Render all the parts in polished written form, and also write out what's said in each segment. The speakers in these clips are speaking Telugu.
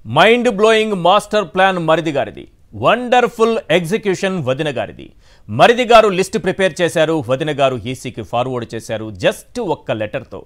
మైండ్ బ్లోయింగ్ మాస్టర్ ప్లాన్ మరిది గారిది. వండర్ఫుల్ ఎగ్జిక్యూషన్ వదిన గారిది. మరిది గారు లిస్ట్ ప్రిపేర్ చేశారు, వదిన గారు ఈసీకి ఫార్వర్డ్ చేశారు. జస్ట్ ఒక్క లెటర్తో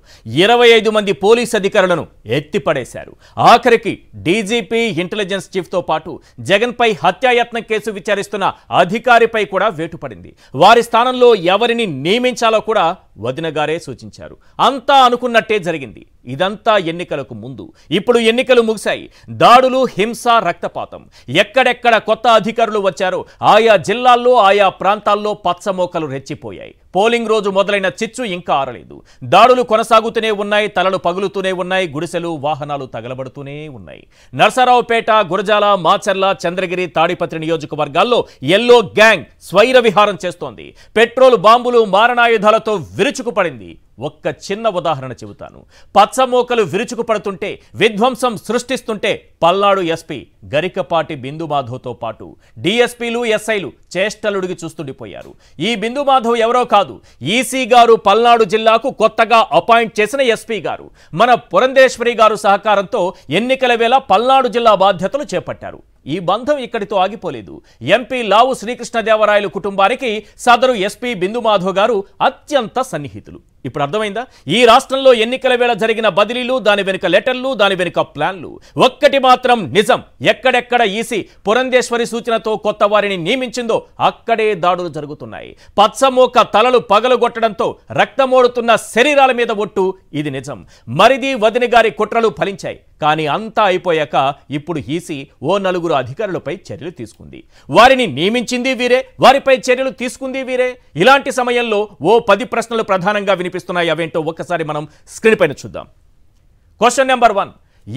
25 మంది పోలీస్ అధికారులను ఎత్తిపడేశారు. ఆఖరికి డీజీపీ, ఇంటెలిజెన్స్ చీఫ్తో పాటు జగన్పై హత్యాయత్నం కేసు విచారిస్తున్న అధికారిపై కూడా వేటు పడింది. వారి స్థానంలో ఎవరిని నియమించాలో కూడా వదిన గారే సూచించారు. అంతా అనుకున్నట్టే జరిగింది. ఇదంతా ఎన్నికలకు ముందు. ఇప్పుడు ఎన్నికలు ముగిశాయి. దాడులు, హింస, రక్తపాతం. ఎక్కడెక్కడ కొత్త అధికారులు వచ్చారో ఆయా జిల్లాల్లో, ఆయా ప్రాంతాల్లో పచ్చమోకలు రెచ్చిపోయాయి. పోలింగ్ రోజు మొదలైన చిచ్చు ఇంకా ఆరలేదు. దాడులు కొనసాగుతూనే ఉన్నాయి, తలలు పగులుతూనే ఉన్నాయి, గుడిసెలు, వాహనాలు తగలబడుతూనే ఉన్నాయి. నర్సరావుపేట, గురజాల, మాచర్ల, చంద్రగిరి, తాడిపత్రి నియోజకవర్గాల్లో ఎల్లో గ్యాంగ్ స్వైర విహారం చేస్తోంది. పెట్రోల్ బాంబులు, మారణాయుధాలతో విరుచుకుపడింది. ఒక్క చిన్న ఉదాహరణ చెబుతాను. పచ్చమోకలు విరుచుకుపడుతుంటే, విధ్వంసం సృష్టిస్తుంటే పల్నాడు ఎస్పీ గరికపాటి బిందు మాధవ్తో పాటు డిఎస్పీలు, ఎస్ఐలు చేష్టలుడిగి చూస్తుండిపోయారు. ఈ బిందు మాధవ్ ఎవరో కాదు, ఈసీ గారు పల్నాడు జిల్లాకు కొత్తగా అపాయింట్ చేసిన ఎస్పీ గారు. మన పురంధేశ్వరి గారు సహకారంతో ఎన్నికల వేళ పల్నాడు జిల్లా బాధ్యతలు చేపట్టారు. ఈ బంధం ఇక్కడితో ఆగిపోలేదు. ఎంపీ లావు శ్రీకృష్ణదేవరాయలు కుటుంబానికి సదరు ఎస్పీ బిందు మాధవ్ గారు అత్యంత సన్నిహితులు. ఇప్పుడు అర్థమైందా? ఈ రాష్ట్రంలో ఎన్నికల వేళ జరిగిన బదిలీలు, దాని వెనుక లెటర్లు, దాని వెనుక ప్లాన్లు. ఒక్కటి మాత్రం నిజం, ఎక్కడెక్కడ ఈసీ పురంధేశ్వరి సూచనతో కొత్త వారిని నియమించిందో అక్కడే దాడులు జరుగుతున్నాయి. పచ్చమోక తలలు పగలగొట్టడంతో రక్తమోడుతున్న శరీరాల మీద ఒట్టు. ఇది నిజం. మరిది, వదిన గారి కుట్రలు ఫలించాయి. కానీ అంతా అయిపోయాక ఇప్పుడు ఈసీ ఓ 4 అధికారులపై చర్యలు తీసుకుంది. వారిని నియమించింది వీరే, వారిపై చర్యలు తీసుకుంది వీరే. ఇలాంటి సమయంలో ఓ 10 ప్రశ్నలు ప్రధానంగా వినిపిస్తున్నాయి. అవేంటో ఒక్కసారి మనం స్క్రీన్ పైన చూద్దాం. Question number 1.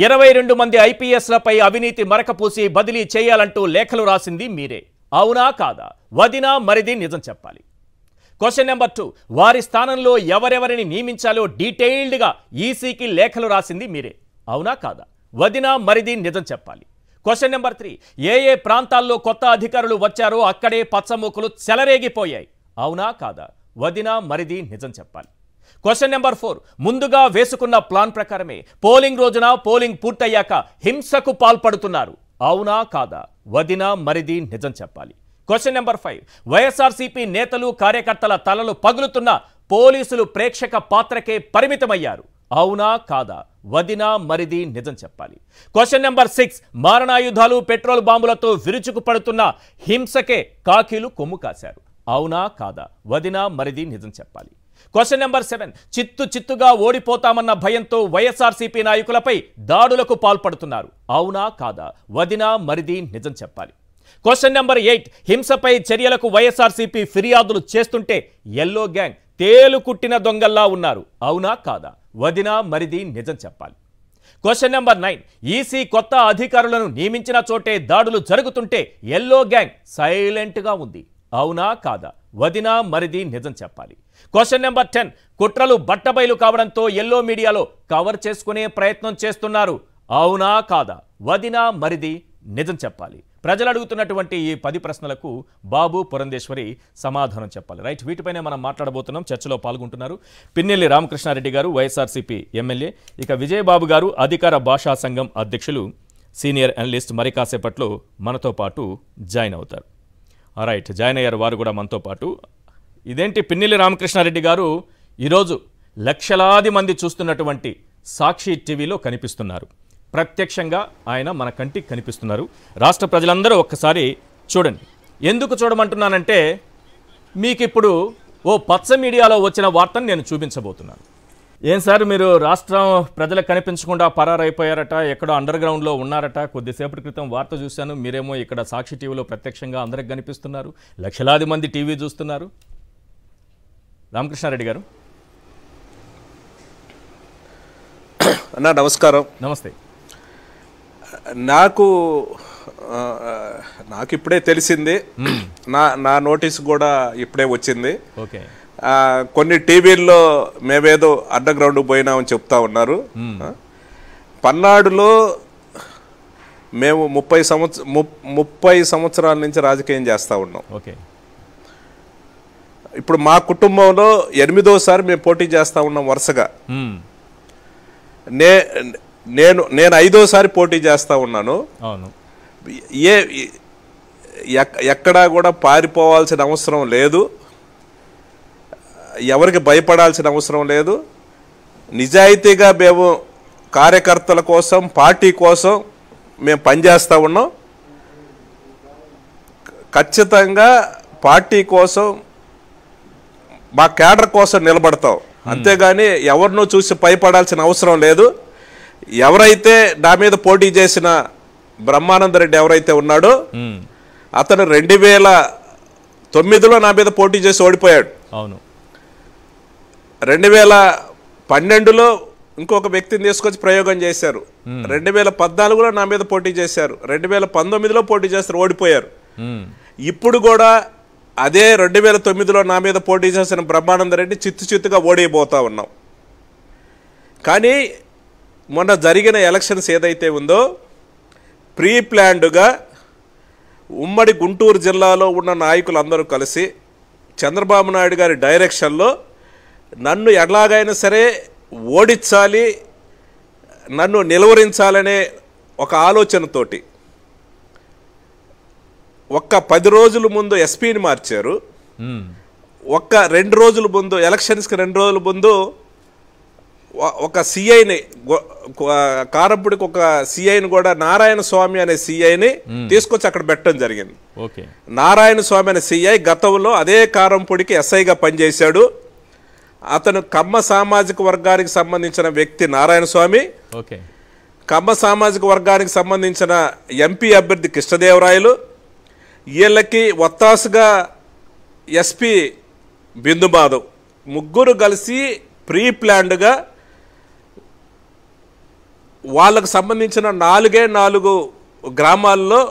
22 మంది ఐపీఎస్లపై అవినీతి మరకపూసి బదిలీ చేయాలంటూ లేఖలు రాసింది మీరే. అవునా కాదా? వదిన, మరిది నిజం చెప్పాలి. Question number 2. వారి స్థానంలో ఎవరెవరిని నియమించాలో డీటెయిల్డ్గా ఈసీకి లేఖలు రాసింది మీరే. అవునా కాదా? వదిన, మరిది నిజం చెప్పాలి. Question number 3. ఏ ప్రాంతాల్లో కొత్త అధికారులు వచ్చారో అక్కడే పచ్చమూకలు చెలరేగిపోయాయి. అవునా కాదా? వదిన, మరిది నిజం చెప్పాలి. Question number 4. ముందుగా వేసుకున్న ప్లాన్ ప్రకారమే పోలింగ్ రోజున పోలింగ్ పూర్తయ్యాక హింసకు పాల్పడుతున్నారు. అవునా కాదా? వదిన, మరిది నిజం చెప్పాలి. Question number 5. వైఎస్ఆర్సీపీ నేతలు, కార్యకర్తల తలలు పగులుతున్న పోలీసులు ప్రేక్షక పాత్రకే పరిమితమయ్యారు. అవునా కాదా? వదిన, మరిది నిజం చెప్పాలి. Question number 6. మారణాయుధాలు, పెట్రోల్ బాంబులతో విరుచుకుపడుతున్న హింసకే కాకీలు కొమ్ము కాశారు. అవునా కాదా? వదిన, మరిది నిజం చెప్పాలి. Question number 7. చిత్తుగా ఓడిపోతామన్న భయంతో వైఎస్ఆర్సీపీ నాయకులపై దాడులకు పాల్పడుతున్నారు. అవునా కాదా? వదిన, మరిది నిజం చెప్పాలి. Question number 8. హింసపై చర్యలకు వైఎస్ఆర్సీపీ ఫిర్యాదులు చేస్తుంటే ఎల్లో గ్యాంగ్ తేలుకుట్టిన దొంగల్లా ఉన్నారు. అవునా కాదా? వదిన, మరిది నిజం చెప్పాలి. Question number 9. ఈసీ కొత్త అధికారులను నియమించిన చోటే దాడులు జరుగుతుంటే ఎల్లో గ్యాంగ్ సైలెంట్గా ఉంది. అవునా కాదా? వదిన, మరిది నిజం చెప్పాలి. Question number 10. కుట్రలు బట్టబయలు కావడంతో ఎల్లో మీడియాలో కవర్ చేసుకునే ప్రయత్నం చేస్తున్నారు. అవునా కాదా? వదిన, మరిది నిజం చెప్పాలి. ప్రజలు అడుగుతున్నటువంటి ఈ 10 ప్రశ్నలకు బాబు, పురంధేశ్వరి సమాధానం చెప్పాలి. రైట్, వీటిపైనే మనం మాట్లాడబోతున్నాం. చర్చలో పాల్గొంటున్నారు పిన్నెల్లి రామకృష్ణారెడ్డి గారు, వైఎస్ఆర్సీపీ ఎమ్మెల్యే. ఇక విజయబాబు గారు, అధికార భాషా సంఘం అధ్యక్షులు, సీనియర్ అనలిస్ట్. మరి కాసేపట్లో మనతో పాటు జాయిన్ అవుతారు. రైట్, జాయిన్ అయ్యారు వారు కూడా మనతో పాటు. ఇదేంటి పిన్నెల్లి రామకృష్ణారెడ్డి గారు ఈరోజు లక్షలాది మంది చూస్తున్నటువంటి సాక్షి టీవీలో కనిపిస్తున్నారు. ప్రత్యక్షంగా ఆయన మన కంటికి కనిపిస్తున్నారు. రాష్ట్ర ప్రజలందరూ ఒక్కసారి చూడండి. ఎందుకు చూడమంటున్నానంటే, మీకు ఇప్పుడు ఓ పచ్చ మీడియాలో వచ్చిన వార్తను నేను చూపించబోతున్నాను. ఏం సార్, మీరు రాష్ట్రం ప్రజలకు కనిపించకుండా పరారైపోయారట, ఎక్కడో అండర్ గ్రౌండ్లో ఉన్నారట. కొద్దిసేపటి క్రితం వార్త చూశాను. మీరేమో ఇక్కడ సాక్షి టీవీలో ప్రత్యక్షంగా అందరికి కనిపిస్తున్నారు. లక్షలాది మంది టీవీ చూస్తున్నారు. రామకృష్ణారెడ్డి గారు అన్నా నమస్కారం. నమస్తే. నాకు ఇప్పుడే తెలిసింది. నా నోటీస్ కూడా ఇప్పుడే వచ్చింది. ఓకే. కొన్ని టీవీల్లో మేమేదో అండర్ గ్రౌండ్ పోయినామని చెప్తా ఉన్నారు. పల్నాడులో మేము 30 సంవత్సరాల నుంచి రాజకీయం చేస్తూ ఉన్నాం. ఓకే. ఇప్పుడు మా కుటుంబంలో 8వ సారి మేము పోటీ చేస్తూ ఉన్నాం వరుసగా. నేను 5వ సారి పోటీ చేస్తా ఉన్నాను. అవును. ఎక్కడా కూడా పారిపోవాల్సిన అవసరం లేదు, ఎవరికి భయపడాల్సిన అవసరం లేదు. నిజాయితీగా మేము కార్యకర్తల కోసం, పార్టీ కోసం మేము పనిచేస్తూ ఉన్నాం. ఖచ్చితంగా పార్టీ కోసం, మా కేడర్ కోసం నిలబడతాం. అంతేగాని ఎవరినో చూసి భయపడాల్సిన అవసరం లేదు. ఎవరైతే నా మీద పోటీ చేసిన బ్రహ్మానందరెడ్డి ఎవరైతే ఉన్నాడో అతను 2009లో నా మీద పోటీ చేసి ఓడిపోయాడు. అవును. 2012లో ఇంకొక వ్యక్తిని తీసుకొచ్చి ప్రయోగం చేశారు. 2014లో నా మీద పోటీ చేశారు. 2019లో పోటీ చేస్తారు, ఓడిపోయారు. ఇప్పుడు కూడా అదే 2009లో నా మీద పోటీ చేసిన బ్రహ్మానందరెడ్డి చిత్తుగా ఓడిపోతా ఉన్నాం. కానీ మొన్న జరిగిన ఎలక్షన్స్ ఏదైతే ఉందో ప్రీ ప్లాన్డ్గా ఉమ్మడి గుంటూరు జిల్లాలో ఉన్న నాయకులందరూ కలిసి చంద్రబాబు నాయుడు గారి డైరెక్షన్లో నన్ను ఎలాగైనా సరే ఓడించాలి, నన్ను నిలువరించాలనే ఒక ఆలోచనతోటి ఒక్క 10 రోజుల ముందు ఎస్పీని మార్చారు. ఒక్క 2 రోజుల ముందు, ఎలక్షన్స్కి 2 రోజుల ముందు ఒక సిఐని, కారంపూడికి ఒక సిఐని కూడా, నారాయణ స్వామి అనే సిఐని తీసుకొచ్చి అక్కడ పెట్టడం జరిగింది. నారాయణ స్వామి అనే సిఐ గతంలో అదే కారంపూడికి ఎస్ఐగా పనిచేశాడు. అతను కమ్మ సామాజిక వర్గానికి సంబంధించిన వ్యక్తి నారాయణ స్వామి. కమ్మ సామాజిక వర్గానికి సంబంధించిన ఎంపీ అభ్యర్థి కృష్ణదేవరాయలు. వీళ్ళకి ఒత్తాసుగా ఎస్పీ బిందు మాధవ్, ముగ్గురు కలిసి ప్రీ ప్లాన్డ్గా వాళ్ళకు సంబంధించిన 4 గ్రామాల్లో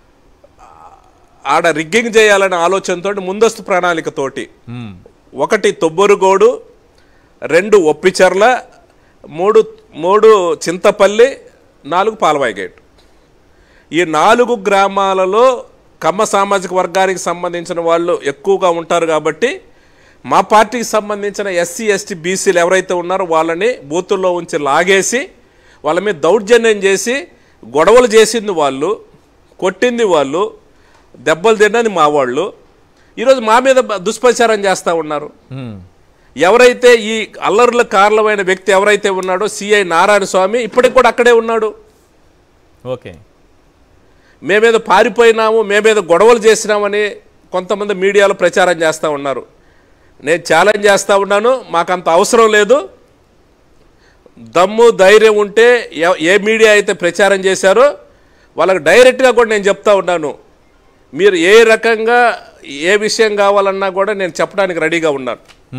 ఆడ రిగ్గింగ్ చేయాలనే ఆలోచనతో, ముందస్తు ప్రణాళికతోటి 1 తొబ్బరుగోడు, 2 ఒప్పిచర్ల, 3 చింతపల్లి, 4 పాలవాయి గేట్. ఈ 4 గ్రామాలలో కమ్మ సామాజిక వర్గానికి సంబంధించిన వాళ్ళు ఎక్కువగా ఉంటారు కాబట్టి మా పార్టీకి సంబంధించిన ఎస్సీ ఎస్టీ బీసీలు ఎవరైతే ఉన్నారో వాళ్ళని బూతుల్లో ఉంచి లాగేసి వాళ్ళ మీద దౌర్జన్యం చేసి గొడవలు చేసింది వాళ్ళు, కొట్టింది వాళ్ళు, దెబ్బలు తిన్నది మా వాళ్ళు. ఈరోజు మా మీద దుష్ప్రచారం చేస్తూ ఉన్నారు. ఎవరైతే ఈ అల్లర్ల కారణమైన వ్యక్తి ఎవరైతే ఉన్నాడో సిఐ నారాయణ స్వామి ఇప్పటికి కూడా అక్కడే ఉన్నాడు. మేమేదో పారిపోయినాము, మేమేదో గొడవలు చేసినామని కొంతమంది మీడియాలో ప్రచారం చేస్తూ ఉన్నారు. నేను ఛాలెంజ్ చేస్తూ ఉన్నాను, మాకంత అవసరం లేదు. దమ్ము ధైర్యం ఉంటే ఏ మీడియా అయితే ప్రచారం చేశారో వాళ్ళకి డైరెక్ట్గా కూడా నేను చెప్తా ఉన్నాను, మీరు ఏ రకంగా ఏ విషయం కావాలన్నా కూడా నేను చెప్పడానికి రెడీగా ఉన్నాను.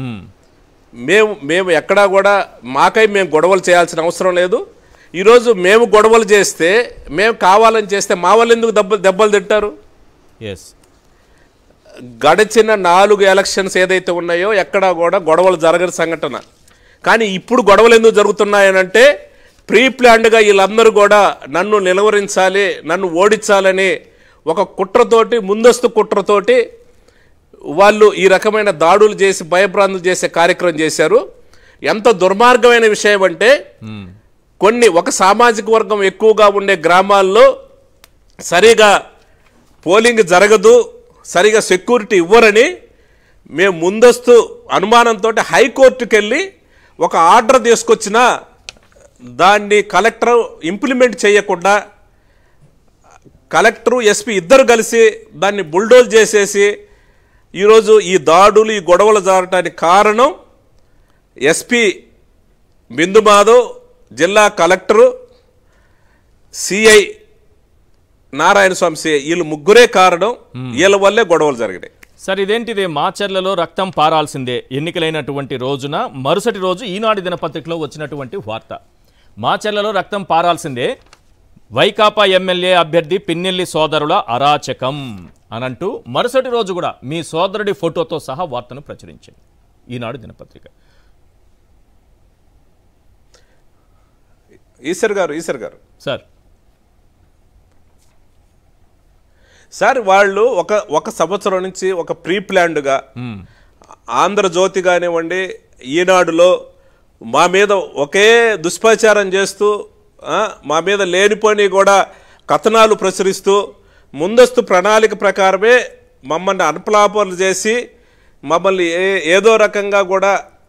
మేము ఎక్కడా కూడా మేము గొడవలు చేయాల్సిన అవసరం లేదు. ఈరోజు మేము గొడవలు చేస్తే, మేము కావాలని చేస్తే మా వాళ్ళు ఎందుకు దెబ్బలు తింటారు? గడిచిన 4 ఎలక్షన్స్ ఏదైతే ఉన్నాయో ఎక్కడా కూడా గొడవలు జరగని సంఘటన. కానీ ఇప్పుడు గొడవలు ఎందుకు జరుగుతున్నాయనంటే ప్రీ ప్లాన్డ్గా వీళ్ళందరూ కూడా నన్ను నిలువరించాలి, నన్ను ఓడించాలని ఒక కుట్రతోటి, ముందస్తు కుట్రతోటి వాళ్ళు ఈ రకమైన దాడులు చేసి భయభ్రాంతులు చేసే కార్యక్రమం చేశారు. ఎంత దుర్మార్గమైన విషయం అంటే ఒక సామాజిక వర్గం ఎక్కువగా ఉండే గ్రామాల్లో సరిగా పోలింగ్ జరగదు, సరిగా సెక్యూరిటీ ఇవ్వరని మేము ముందస్తు అనుమానంతో హైకోర్టుకి వెళ్ళి ఒక ఆర్డర్ తీసుకొచ్చినా దాన్ని కలెక్టర్ ఇంప్లిమెంట్ చేయకుండా కలెక్టరు ఎస్పీ ఇద్దరు కలిసి దాన్ని బుల్డోజ్ చేసేసి ఈరోజు ఈ దాడులు, ఈ గొడవలు జరగడానికి కారణం ఎస్పీ బిందు మాధవ్, జిల్లా collector, CI Narayana Swamy CI, వీళ్ళు ముగ్గురే కారణం. వీళ్ళ వల్లే గొడవలు జరిగినాయి. సార్, ఇదేంటిదే మాచర్లలో రక్తం పారాల్సిందే ఎన్నికలైనటువంటి రోజున మరుసటి రోజు ఈనాడు దినపత్రికలో వచ్చినటువంటి వార్త. మాచర్లలో రక్తం పారాల్సిందే, వైకాపా ఎమ్మెల్యే అభ్యర్థి పిన్నెల్లి సోదరుల అరాచకం అనంటూ మరుసటి రోజు కూడా మీ సోదరుడి ఫోటోతో సహా వార్తను ప్రచురించింది ఈనాడు దినపత్రిక. ఈశ్వర్ గారు సార్ వాళ్ళు ఒక సంవత్సరం నుంచి ఒక ప్రీ ప్లాన్డ్గా ఆంధ్రజ్యోతి కానివ్వండి, ఈనాడులో మా మీద ఒకే దుష్ప్రచారం చేస్తూ మా మీద లేనిపోని కూడా కథనాలు ప్రచురిస్తూ ముందస్తు ప్రణాళిక ప్రకారమే మమ్మల్ని అన్ప్లాపర్లు చేసి మమ్మల్ని ఏదో రకంగా కూడా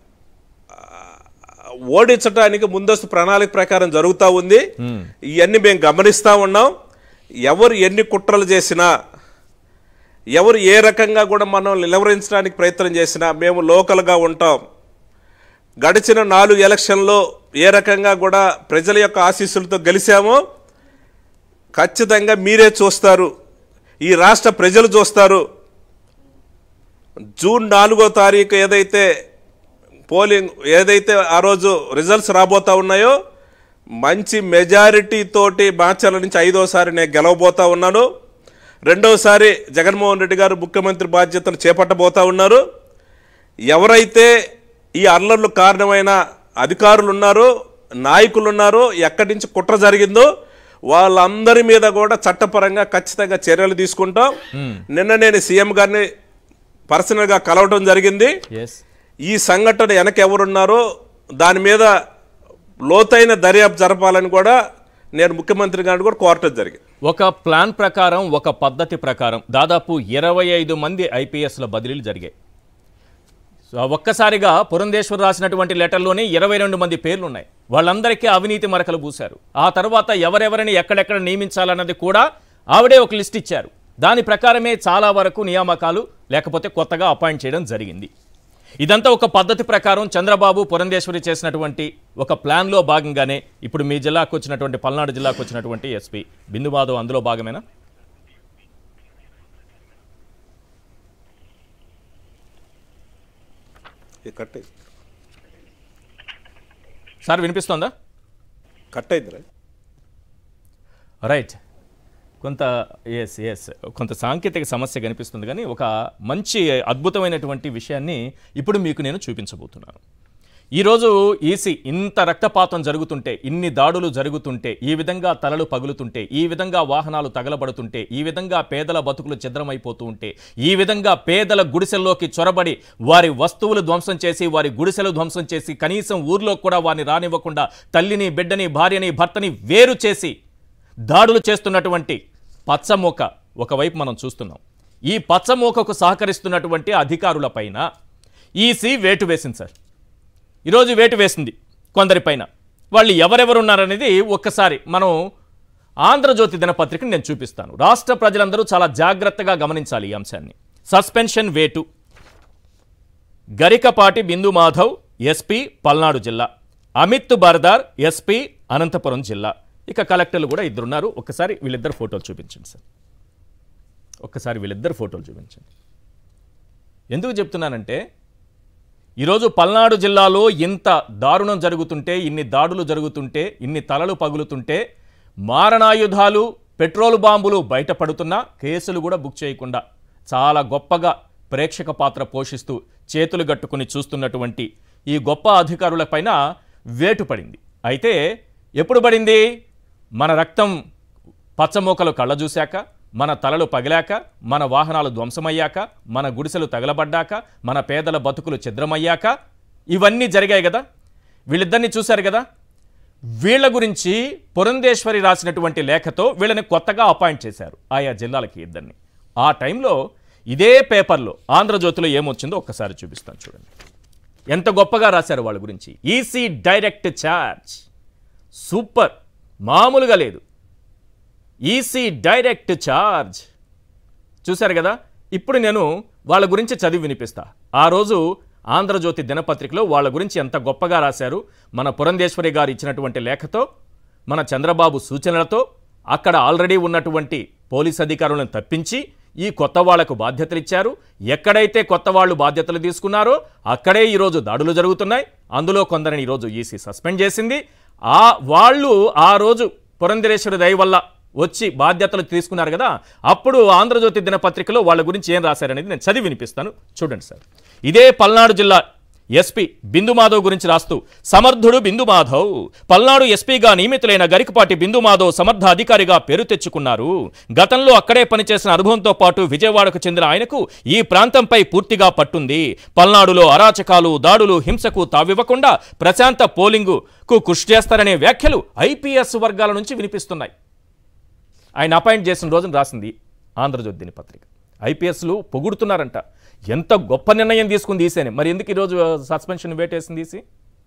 ఓడించడానికి ముందస్తు ప్రణాళిక ప్రకారం జరుగుతూ ఉంది. ఇవన్నీ మేము గమనిస్తూ ఉన్నాం. ఎవరు ఎన్ని కుట్రలు చేసినా, ఎవరు ఏ రకంగా కూడా మనం నిలవరించడానికి ప్రయత్నం చేసినా మేము లోకల్గా ఉంటాం. గడిచిన 4 ఎలక్షన్లో ఏ రకంగా కూడా ప్రజల యొక్క ఆశీస్సులతో గెలిచామో ఖచ్చితంగా మీరే చూస్తారు, ఈ రాష్ట్ర ప్రజలు చూస్తారు. జూన్ 4వ తారీఖు ఏదైతే పోలింగ్ ఆ రోజు రిజల్ట్స్ రాబోతా ఉన్నాయో మంచి మెజారిటీ తోటి మాచర్ల నుంచి 5వసారి నేను గెలవబోతా ఉన్నాను. 2వసారి జగన్మోహన్ రెడ్డి గారు ముఖ్యమంత్రి బాధ్యతలు చేపట్టబోతా ఉన్నారు. ఎవరైతే ఈ అల్లర్లు కారణమైన అధికారులు ఉన్నారో, నాయకులు ఉన్నారో, ఎక్కడి నుంచి కుట్ర జరిగిందో వాళ్ళందరి మీద కూడా చట్టపరంగా ఖచ్చితంగా చర్యలు తీసుకుంటాం. నిన్న నేను సీఎం గారిని పర్సనల్గా కలవడం జరిగింది. ఈ సంఘటన వెనక ఎవరున్నారో దాని మీద లోతైన దర్యాప్తు జరపాలని కూడా నేను ముఖ్యమంత్రి గారిని కూడా కోరటం జరిగింది. ఒక ప్లాన్ ప్రకారం, ఒక పద్ధతి ప్రకారం దాదాపు 25 మంది ఐపీఎస్ల బదిలీలు జరిగాయి. ఒక్కసారిగా పురంధేశ్వర్ రాసినటువంటి లెటర్లోనే 22 మంది పేర్లు ఉన్నాయి. వాళ్ళందరికీ అవినీతి మరకలు పూశారు. ఆ తర్వాత ఎవరెవరిని ఎక్కడెక్కడ నియమించాలన్నది కూడా ఆవిడే ఒక లిస్ట్ ఇచ్చారు. దాని ప్రకారమే చాలా వరకు నియామకాలు లేకపోతే కొత్తగా అపాయింట్ చేయడం జరిగింది. ఇదంతా ఒక పద్ధతి ప్రకారం చంద్రబాబు పురంధేశ్వరి చేసినటువంటి ఒక ప్లాన్లో భాగంగానే ఇప్పుడు మీ జిల్లాకు వచ్చినటువంటి పల్నాడు జిల్లాకు వచ్చినటువంటి ఎస్పీ బిందు మాధవ్ అందులో భాగమేనా? సార్ వినిపిస్తోందా? కట్ అయింది రైట్. కొంత సాంకేతిక సమస్య కనిపిస్తుంది, కానీ ఒక మంచి అద్భుతమైనటువంటి విషయాన్ని ఇప్పుడు మీకు నేను చూపించబోతున్నాను. ఈరోజు ఈసీ ఇంత రక్తపాతం జరుగుతుంటే, ఇన్ని దాడులు జరుగుతుంటే, ఈ విధంగా తలలు పగులుతుంటే, ఈ విధంగా వాహనాలు తగలబడుతుంటే, ఈ విధంగా పేదల బతుకులు ఛిద్రమైపోతూ ఉంటే, ఈ విధంగా పేదల గుడిసెల్లోకి చొరబడి వారి వస్తువులు ధ్వంసం చేసి, వారి గుడిసెలు ధ్వంసం చేసి, కనీసం ఊర్లో కూడా వారిని రానివ్వకుండా తల్లిని, బిడ్డని, భార్యని, భర్తని వేరు చేసి దాడులు చేస్తున్నటువంటి పచ్చమూక ఒకవైపు మనం చూస్తున్నాం. ఈ పచ్చమూకకు సహకరిస్తున్నటువంటి అధికారులపైన ఈసీ వేటు వేసింది సార్. ఈరోజు వేటు వేసింది కొందరిపైన. వాళ్ళు ఎవరెవరున్నారనేది ఒక్కసారి మనం ఆంధ్రజ్యోతి దినపత్రికను నేను చూపిస్తాను. రాష్ట్ర ప్రజలందరూ చాలా జాగ్రత్తగా గమనించాలి ఈ అంశాన్ని. సస్పెన్షన్ వేటు గరికపాటి బిందు మాధవ్ ఎస్పీ పల్నాడు జిల్లా, అమిత్ బర్దార్ ఎస్పీ అనంతపురం జిల్లా. ఇక కలెక్టర్లు కూడా ఇద్దరున్నారు. ఒక్కసారి వీళ్ళిద్దరు ఫోటోలు చూపించండి సార్. ఒక్కసారి వీళ్ళిద్దరు ఫోటోలు చూపించండి. ఎందుకు చెప్తున్నానంటే ఈరోజు పల్నాడు జిల్లాలో ఇంత దారుణం జరుగుతుంటే, ఇన్ని దాడులు జరుగుతుంటే, ఇన్ని తలలు పగులుతుంటే, మారణాయుధాలు, పెట్రోల్ బాంబులు బయటపడుతున్నా కేసులు కూడా బుక్ చేయకుండా చాలా గొప్పగా ప్రేక్షక పాత్ర పోషిస్తూ చేతులు గట్టుకుని చూస్తున్నటువంటి ఈ గొప్ప అధికారులపైన వేటు పడింది. అయితే ఎప్పుడు పడింది? మన రక్తం పచ్చమూకలు కళ్ళ చూశాక, మన తలలు పగిలాక, మన వాహనాలు ధ్వంసమయ్యాక, మన గుడిసెలు తగలబడ్డాక, మన పేదల బతుకులు ఛిద్రమయ్యాక ఇవన్నీ జరిగాయి కదా. వీళ్ళిద్దరిని చూశారు కదా. వీళ్ళ గురించి పురంధేశ్వరి రాసినటువంటి లేఖతో వీళ్ళని కొత్తగా అపాయింట్ చేశారు ఆయా జిల్లాలకి ఇద్దరిని. ఆ టైంలో ఇదే పేపర్లో ఆంధ్రజ్యోతిలో ఏమొచ్చిందో ఒక్కసారి చూపిస్తాను చూడండి. ఎంత గొప్పగా రాశారు వాళ్ళ గురించి. ఈసీ డైరెక్ట్ ఛార్జ్, సూపర్, మామూలుగా లేదు. ఈసీ డైరెక్ట్ ఛార్జ్ చూశారు కదా. ఇప్పుడు నేను వాళ్ళ గురించి చదివి వినిపిస్తా. ఆ రోజు ఆంధ్రజ్యోతి దినపత్రికలో వాళ్ళ గురించి ఎంత గొప్పగా రాశారు. మన పురంధేశ్వరి గారు ఇచ్చినటువంటి లేఖతో, మన చంద్రబాబు సూచనలతో అక్కడ ఆల్రెడీ ఉన్నటువంటి పోలీస్ అధికారులను తప్పించి ఈ కొత్త వాళ్లకు బాధ్యతలు ఇచ్చారు. ఎక్కడైతే కొత్త వాళ్ళు బాధ్యతలు తీసుకున్నారో అక్కడే ఈరోజు దాడులు జరుగుతున్నాయి. అందులో కొందరిని ఈరోజు ఈసీ సస్పెండ్ చేసింది. వాళ్ళు ఆ రోజు పురంధేశ్వరి దయ వల్ల వచ్చి బాధ్యతలు తీసుకున్నారు కదా. అప్పుడు ఆంధ్రజ్యోతి దినపత్రికలో వాళ్ళ గురించి ఏం రాశారనేది నేను చదివి వినిపిస్తాను చూడండి సార్. ఇదే పల్నాడు జిల్లా ఎస్పీ బిందు మాధవ్ గురించి రాస్తూ, సమర్థుడు బిందు మాధవ్. పల్నాడు ఎస్పీగా నియమితులైన గరికపాటి బిందు మాధవ్ సమర్థ అధికారిగా పేరు తెచ్చుకున్నారు. గతంలో అక్కడే పనిచేసిన అనుభవంతో పాటు విజయవాడకు చెందిన ఆయనకు ఈ ప్రాంతంపై పూర్తిగా పట్టుంది. పల్నాడులో అరాచకాలు, దాడులు, హింసకు తావివ్వకుండా ప్రశాంత పోలింగుకు కృషి చేస్తారనే వ్యాఖ్యలు ఐపీఎస్ వర్గాల నుంచి వినిపిస్తున్నాయి. ఆయన అపాయింట్ చేసిన రోజున రాసింది ఆంధ్రజ్యోతి దినపత్రిక. ఐపీఎస్లు పొగుడుతున్నారంట, ఎంత గొప్ప నిర్ణయం తీసుకుంది ఈసీని. మరి ఎందుకు ఈరోజు సస్పెన్షన్ వేటేసింది ఈసీ?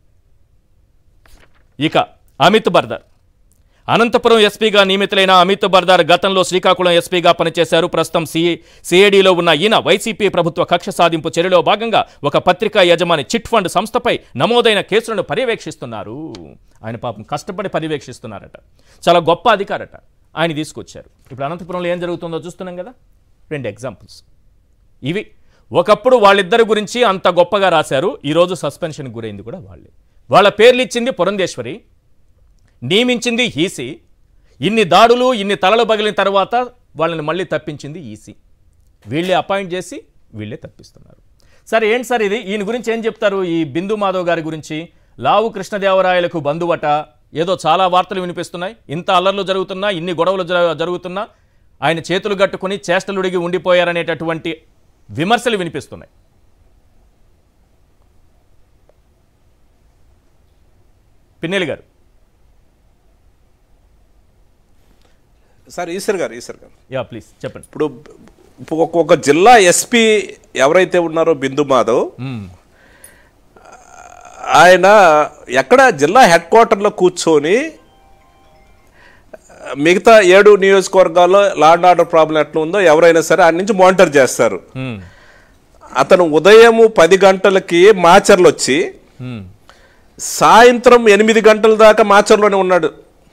ఇక అమిత్ బర్దార్, అనంతపురం ఎస్పీగా నియమితులైన అమిత్ బర్దార్ గతంలో శ్రీకాకుళం ఎస్పీగా పనిచేశారు. ప్రస్తుతం సిఐడిలో ఉన్న ఈయన వైసీపీ ప్రభుత్వ కక్ష సాధింపు చర్యలో భాగంగా ఒక పత్రికా యజమాని చిట్ ఫండ్ సంస్థపై నమోదైన కేసులను పర్యవేక్షిస్తున్నారు. ఆయన పాపం కష్టపడి పర్యవేక్షిస్తున్నారట. చాలా గొప్ప అధికారట. ఆయన తీసుకొచ్చారు. ఇప్పుడు అనంతపురంలో ఏం జరుగుతుందో చూస్తున్నాం కదా. 2 ఎగ్జాంపుల్స్ ఇవి. ఒకప్పుడు వాళ్ళిద్దరి గురించి అంత గొప్పగా రాశారు. ఈరోజు సస్పెన్షన్ గురైంది కూడా వాళ్ళే. వాళ్ళ పేర్లు ఇచ్చింది పురంధేశ్వరి, నియమించింది ఈసీ. ఇన్ని దాడులు, ఇన్ని తలలు పగిలిన తర్వాత వాళ్ళని మళ్ళీ తప్పించింది ఈసీ. వీళ్ళే అపాయింట్ చేసి వీళ్ళే తప్పిస్తున్నారు. సరే ఏంటి సార్ ఇది? ఈయన గురించి ఏం చెప్తారు? ఈ బిందు మాధవ్ గారి గురించి, లావు కృష్ణదేవరాయలకు బంధువట, ఏదో చాలా వార్తలు వినిపిస్తున్నాయి. ఇంత అల్లర్లు జరుగుతున్నా, ఇన్ని గొడవలు జరుగుతున్నా ఆయన చేతులు కట్టుకుని చేష్టలుడిగి ఉండిపోయారనేటటువంటి విమర్శలు వినిపిస్తున్నాయి. పిన్నెల్లి గారు. సార్ ఈశ్వర్ గారు యా ప్లీజ్ చెప్పండి. ఇప్పుడు ఒక జిల్లా ఎస్పీ ఎవరైతే ఉన్నారో బిందు మాధవ్, ఆయన ఎక్కడ జిల్లా హెడ్ క్వార్టర్లో కూర్చొని మిగతా 7 నియోజకవర్గాల్లో లా అండ్ ఆర్డర్ ప్రాబ్లం ఎట్లా ఉందో ఎవరైనా సరే ఆయన నుంచి మానిటర్ చేస్తారు. అతను ఉదయం 10 గంటలకి మాచర్లు వచ్చి సాయంత్రం 8 గంటల దాకా మాచర్లోనే ఉన్నాడు.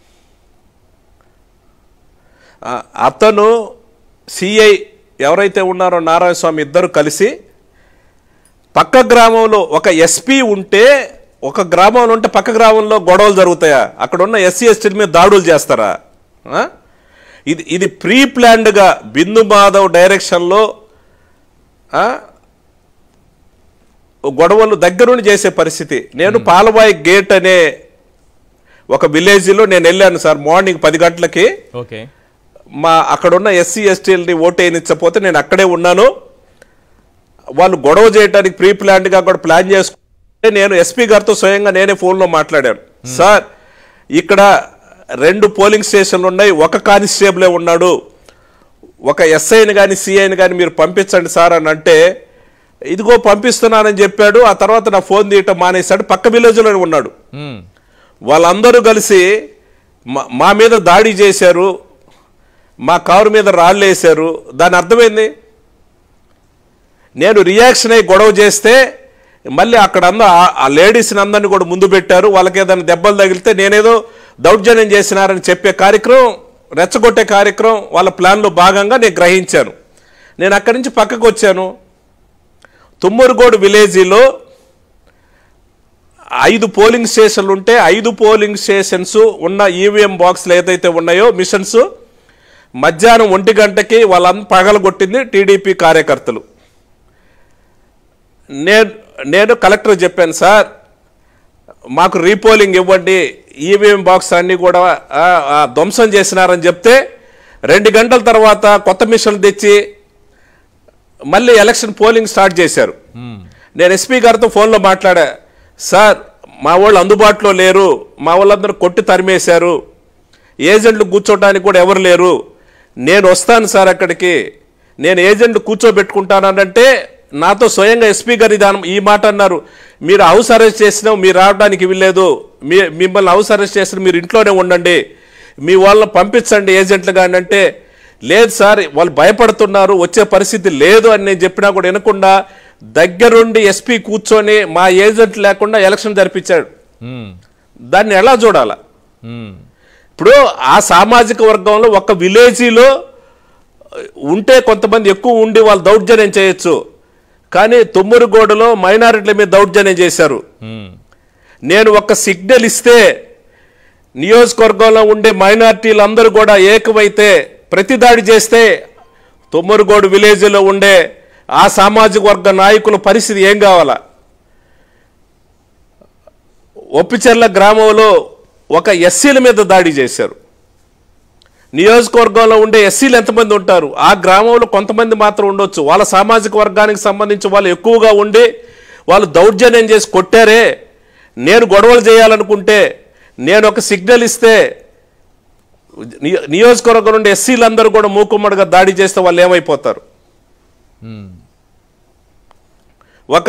అతను సిఐ ఎవరైతే ఉన్నారో నారాయణ స్వామి ఇద్దరు కలిసి పక్క గ్రామంలో ఒక ఎస్పీ ఉంటే, ఒక గ్రామంలో ఉంటే పక్క గ్రామంలో గొడవలు జరుగుతాయా? అక్కడ ఉన్న ఎస్సీ ఎస్టీల మీద దాడులు చేస్తారా? ఇది ప్రీ ప్లాన్డ్గా బిందు మాధవ్ డైరెక్షన్లో గొడవలు దగ్గరుండి చేసే పరిస్థితి. నేను పాలవాయి గేట్ అనే ఒక విలేజ్లో నేను వెళ్ళాను సార్. మార్నింగ్ 10 గంటలకి అక్కడున్న ఎస్సీ ఎస్టీలని ఓటు వేయనిచ్చకపోతే నేను అక్కడే ఉన్నాను. వాళ్ళు గొడవ చేయడానికి ప్రీ ప్లాన్డ్గా కూడా ప్లాన్ చేసుకుంటే నేను ఎస్పీ గారితో స్వయంగా నేనే ఫోన్లో మాట్లాడాను. సార్ ఇక్కడ 2 పోలింగ్ స్టేషన్లు ఉన్నాయి, ఒక కానిస్టేబులే ఉన్నాడు, ఒక ఎస్ఐని కానీ సిఐని కానీ మీరు పంపించండి సార్ అని అంటే, ఇదిగో పంపిస్తున్నానని చెప్పాడు. ఆ తర్వాత నా ఫోన్ తీయటం మానేశాడు. పక్క విలేజ్లోనే ఉన్నాడు. వాళ్ళందరూ కలిసి మా మీద దాడి చేశారు, మా కారు మీద రాళ్ళు వేశారు. దాని అర్థమైంది, నేను రియాక్షన్ అయ్యి గొడవ చేస్తే మళ్ళీ అక్కడ ఆ లేడీస్ని అందరినీ కూడా ముందు పెట్టారు. వాళ్ళకి ఏదైనా దెబ్బలు తగిలితే నేనేదో దౌర్జన్యం చేసినారని చెప్పే కార్యక్రమం, రెచ్చగొట్టే కార్యక్రమం వాళ్ళ ప్లాన్లో భాగంగా నేను గ్రహించాను. నేను అక్కడి నుంచి పక్కకు వచ్చాను. తుమ్మూరుగోడు విలేజీలో 5 పోలింగ్ స్టేషన్లు ఉంటే 5 పోలింగ్ స్టేషన్స్ ఉన్న ఈవీఎం బాక్స్లు ఏదైతే ఉన్నాయో మిషన్స్ మధ్యాహ్నం 1 గంటకి వాళ్ళంతా పగలగొట్టింది టీడీపీ కార్యకర్తలు. నేను కలెక్టర్ చెప్పాను, సార్ మాకు రీపోలింగ్ ఇవ్వండి, ఈవీఎం బాక్స్ అన్నీ కూడా ధ్వంసం చేసినారని చెప్తే 2 గంటల తర్వాత కొత్త మిషన్లు తెచ్చి మళ్ళీ ఎలక్షన్ పోలింగ్ స్టార్ట్ చేశారు. నేను ఎస్పీ గారితో ఫోన్లో మాట్లాడా, సార్ మా వాళ్ళు అందుబాటులో లేరు, మా వాళ్ళందరూ కొట్టి తరిమేశారు, ఏజెంట్లు కూర్చోటానికి కూడా ఎవరు లేరు, నేను వస్తాను సార్ అక్కడికి, నేను ఏజెంట్లు కూర్చోబెట్టుకుంటానంటే నాతో స్వయంగా ఎస్పీ గారు ఈ మాట అన్నారు. మీరు హౌస్ అరెస్ట్ చేసినావు, మీరు రావడానికి వీల్లేదు, మిమ్మల్ని హౌస్ అరెస్ట్ చేసిన మీరు ఇంట్లోనే ఉండండి, మీ వాళ్ళని పంపించండి ఏజెంట్లు కానీ అంటే, లేదు సార్ వాళ్ళు భయపడుతున్నారు, వచ్చే పరిస్థితి లేదు అని నేను చెప్పినా కూడా వినకుండా దగ్గరుండి ఎస్పీ కూర్చొని మా ఏజెంట్ లేకుండా ఎలక్షన్ జరిపించాడు. దాన్ని ఎలా చూడాలా? ఇప్పుడు ఆ సామాజిక వర్గంలో ఒక విలేజీలో ఉంటే కొంతమంది ఎక్కువ ఉండి వాళ్ళు దౌర్జన్యం చేయొచ్చు, కానీ తుమ్మూరుగోడలో మైనారిటీల మీద దౌర్జన్యం చేశారు. నేను ఒక సిగ్నల్ ఇస్తే నియోజకవర్గంలో ఉండే మైనారిటీలు అందరూ కూడా ఏకమైతే ప్రతిదాడి చేస్తే తుమ్మూరుగోడు విలేజ్లో ఉండే ఆ సామాజిక వర్గ నాయకుల పరిస్థితి ఏం కావాలా? ఒప్పిచెర్ల గ్రామంలో ఒక ఎస్సీల మీద దాడి చేశారు. నియోజకవర్గంలో ఉండే ఎస్సీలు ఎంతమంది ఉంటారు? ఆ గ్రామంలో కొంతమంది మాత్రం ఉండొచ్చు. వాళ్ళ సామాజిక వర్గానికి సంబంధించి వాళ్ళు ఎక్కువగా ఉండి వాళ్ళు దౌర్జన్యం చేసి కొట్టారే. నేను గొడవలు చేయాలనుకుంటే నేను ఒక సిగ్నల్ ఇస్తే నియోజకవర్గం నుండి ఎస్సీలందరూ కూడా మూకుమ్మడిగా దాడి చేస్తే వాళ్ళు ఏమైపోతారు? ఒక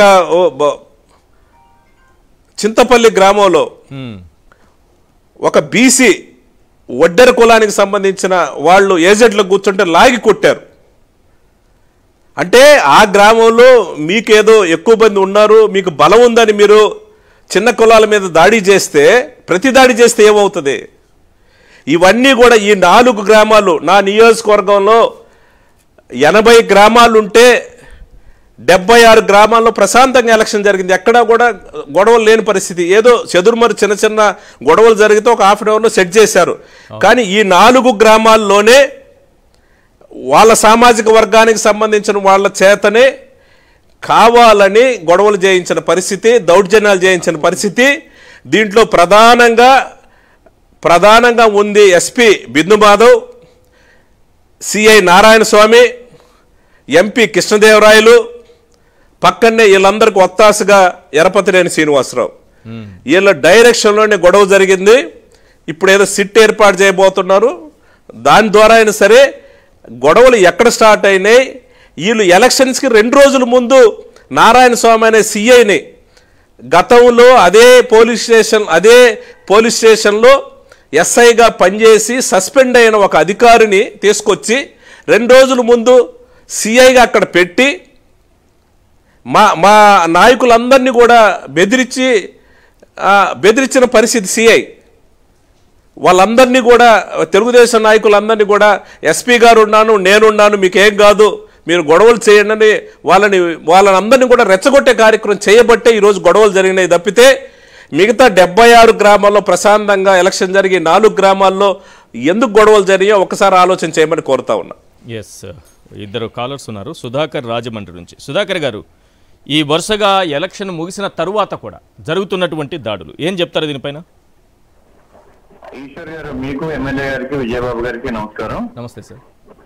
చింతపల్లి గ్రామంలో ఒక బీసీ ఒడ్డెర కులానికి సంబంధించిన వాళ్ళు ఏజెంట్లు కూర్చుంటే లాగి కొట్టారు. అంటే ఆ గ్రామంలో మీకేదో ఎక్కువ మంది ఉన్నారు, మీకు బలం ఉందని మీరు చిన్న కులాల మీద దాడి చేస్తే, ప్రతి దాడి చేస్తే ఏమవుతుంది? ఇవన్నీ కూడా ఈ 4 గ్రామాలు, నా నియోజకవర్గంలో 80 గ్రామాలుంటే 76 గ్రామాల్లో ప్రశాంతంగా ఎలక్షన్ జరిగింది. ఎక్కడా కూడా గొడవలు లేని పరిస్థితి. ఏదో చెదురుమరు చిన్న చిన్న గొడవలు జరిగితే ఒక హాఫ్ అన్ అవర్లో సెట్ చేశారు. కానీ ఈ 4 గ్రామాల్లోనే వాళ్ళ సామాజిక వర్గానికి సంబంధించిన వాళ్ళ చేతనే కావాలని గొడవలు చేయించిన పరిస్థితి, దౌర్జన్యాలు చేయించిన పరిస్థితి. దీంట్లో ప్రధానంగా ఉంది SP Bindu Madhav, CI Narayana Swamy, MP Krishnadevarayalu, పక్కనే వీళ్ళందరికీ ఒత్తాసుగా ఎరపతినేని శ్రీనివాసరావు. వీళ్ళ డైరెక్షన్లోనే గొడవ జరిగింది. ఇప్పుడు ఏదో సిట్ ఏర్పాటు చేయబోతున్నారు. దాని ద్వారా అయినా సరే గొడవలు ఎక్కడ స్టార్ట్ అయినాయి? వీళ్ళు ఎలక్షన్స్కి 2 రోజుల ముందు నారాయణ స్వామి అనే సిఐని గతంలో అదే పోలీస్ స్టేషన్లో ఎస్ఐగా పనిచేసి సస్పెండ్ అయిన ఒక అధికారిని తీసుకొచ్చి 2 రోజుల ముందు సిఐగా అక్కడ పెట్టి మా నాయకులందరినీ కూడా బెదిరించిన పరిస్థితి. సిఐ వాళ్ళందరినీ కూడా, తెలుగుదేశం నాయకులందరినీ కూడా ఎస్పీ గారు ఉన్నాను, నేనున్నాను, మీకేం కాదు, మీరు గొడవలు చేయండి అని వాళ్ళని అందరినీ కూడా రెచ్చగొట్టే కార్యక్రమం చేయబట్టే ఈరోజు గొడవలు జరిగినాయి తప్పితే మిగతా 76 గ్రామాల్లో ప్రశాంతంగా ఎలక్షన్ జరిగి 4 గ్రామాల్లో ఎందుకు గొడవలు జరిగాయో ఒకసారి ఆలోచన చేయమని కోరుతా ఉన్నా. ఎస్, 2 కాలర్స్ ఉన్నారు. సుధాకర్ రాజమండ్రి నుంచి. సుధాకర్ గారు, ఈ వరుసగా ఎలక్షన్ ముగిసిన తరువాత కూడా జరుగుతున్నటువంటి దాడులు ఏం చెప్తారు దీనిపైన? ఈశ్వర్ గారు, మీకు ఎమ్మెల్యే గారికి విజయబాబు గారికి నమస్కారం. నమస్తే సార్.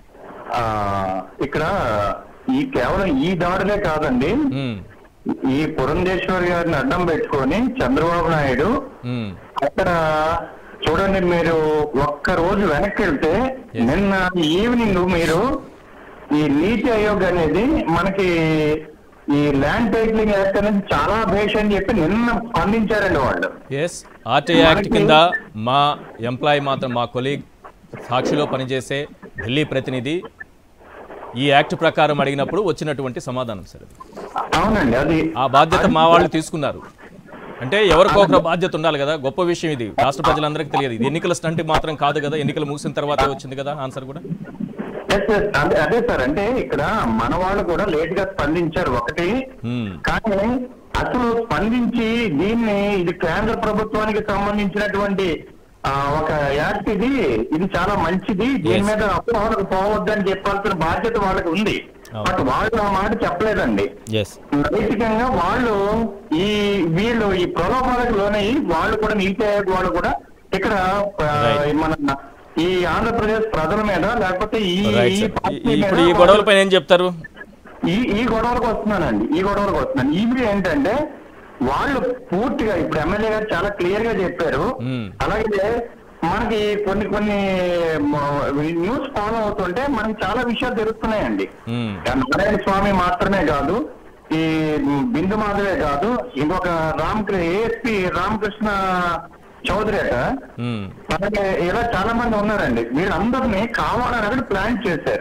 ఇక్కడ కేవలం ఈ దాడులే కాదండి, ఈ పురంధేశ్వరి గారిని అడ్డం పెట్టుకొని చంద్రబాబు నాయుడు అక్కడ చూడండి, మీరు ఒక్క రోజు వెనక్కి వెళ్తే నిన్న ఈవినింగ్ మీరు ఈ నీతి ఆయోగ్ అనేది మనకి ఈ ల్యాండ్ టైటిలింగ్ యాక్ట్ అనేది చాలా భేష్ అని చెప్పి నిన్న స్పందించారండి వాళ్ళు. ఆర్టీఐ యాక్ట్ కింద మా ఎంప్లాయీ మాత్రం, మా కొలీగ్ సాక్షిలో పనిచేసే ఢిల్లీ ప్రతినిధి ఈ యాక్ట్ ప్రకారం అడిగినప్పుడు వచ్చినటువంటి సమాధానం సార్. అవునండి, అది ఆ బాధ్యత మా వాళ్ళు తీసుకున్నారు. అంటే ఎవరికో ఒక బాధ్యత ఉండాలి కదా. గొప్ప విషయం ఇది, రాష్ట్ర ప్రజలందరికీ తెలియదు. ఇది ఎన్నికల స్టంట్ మాత్రం కాదు కదా, ఎన్నికలు ముగిసిన తర్వాత వచ్చింది కదా ఆన్సర్ కూడా. అదే సార్, అంటే ఇక్కడ మన వాళ్ళు కూడా లేట్ గా స్పందించారు ఒకటి, కానీ అసలు స్పందించి ఇది కేంద్ర ప్రభుత్వానికి సంబంధించినటువంటి ఒక యాక్ట్, ఇది చాలా మంచిది, దీని మీద అపోహలకు పోవద్దని చెప్పాల్సిన బాధ్యత వాళ్ళకి ఉంది. బట్ వాళ్ళు ఆ మాట చెప్పలేదండి. నైతికంగా వాళ్ళు వీళ్ళు ఈ ప్రలోభాలకు లోనయ్యి వాళ్ళు కూడా నీతి ఆయోగ్ వాళ్ళు కూడా ఇక్కడ మన ఈ ఆంధ్రప్రదేశ్ ప్రజల మీద, లేకపోతే ఈ గొడవలపై ఏం చెప్తారు? ఈ గొడవలకు వస్తున్నానండి, ఇవి ఏంటంటే వాళ్ళు పూర్తిగా ఇప్పుడు ఎమ్మెల్యే గారు చాలా క్లియర్ గా చెప్పారు. అలాగే మనకి కొన్ని న్యూస్ ఫాలో అవుతుంటే మనకి చాలా విషయాలు తెలుస్తున్నాయండి. నారాయణ స్వామి మాత్రమే కాదు, ఈ బిందు మాధవే కాదు, ఇంకొక ఏఎస్పీ రామకృష్ణ చౌదరి అట, అలాగే ఇలా చాలా మంది ఉన్నారండి. వీళ్ళందరినీ కావాలని అక్కడ ప్లాన్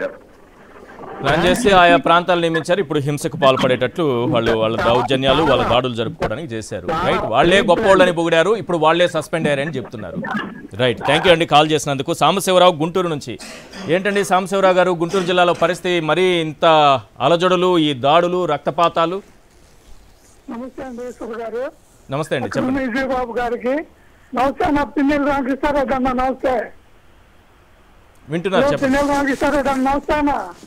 చేసి ఆయా ప్రాంతాలు నియమించారు. ఇప్పుడు హింసకు పాల్పడేటట్లు వాళ్ళ దౌర్జన్యాలు, వాళ్ళ దాడులు జరుపుకోవడానికి చేశారు. రైట్, వాళ్లే గొప్పవాళ్ళని పొగిడారు, ఇప్పుడు వాళ్లే సస్పెండ్ అయ్యారని చెప్తున్నారు. రైట్, థ్యాంక్ యూ అండి కాల్ చేసినందుకు. సాంబశివరావు గుంటూరు నుంచి. ఏంటండి సాంబశివరావు గారు, గుంటూరు జిల్లాలో పరిస్థితి మరీ ఇంత అలజడులు, ఈ దాడులు, రక్తపాతాలు? నమస్తే అండి గారు. నమస్తే అండి, చెప్పండి. విజయబాబు గారికి నమస్తే. నా పిన్నెల రామకృష్ణారెడ్డి అన్న నమస్తే. వింటున్నారు, పిన్నెల రామకృష్ణారెడ్డి అన్న నమస్తే అన్న.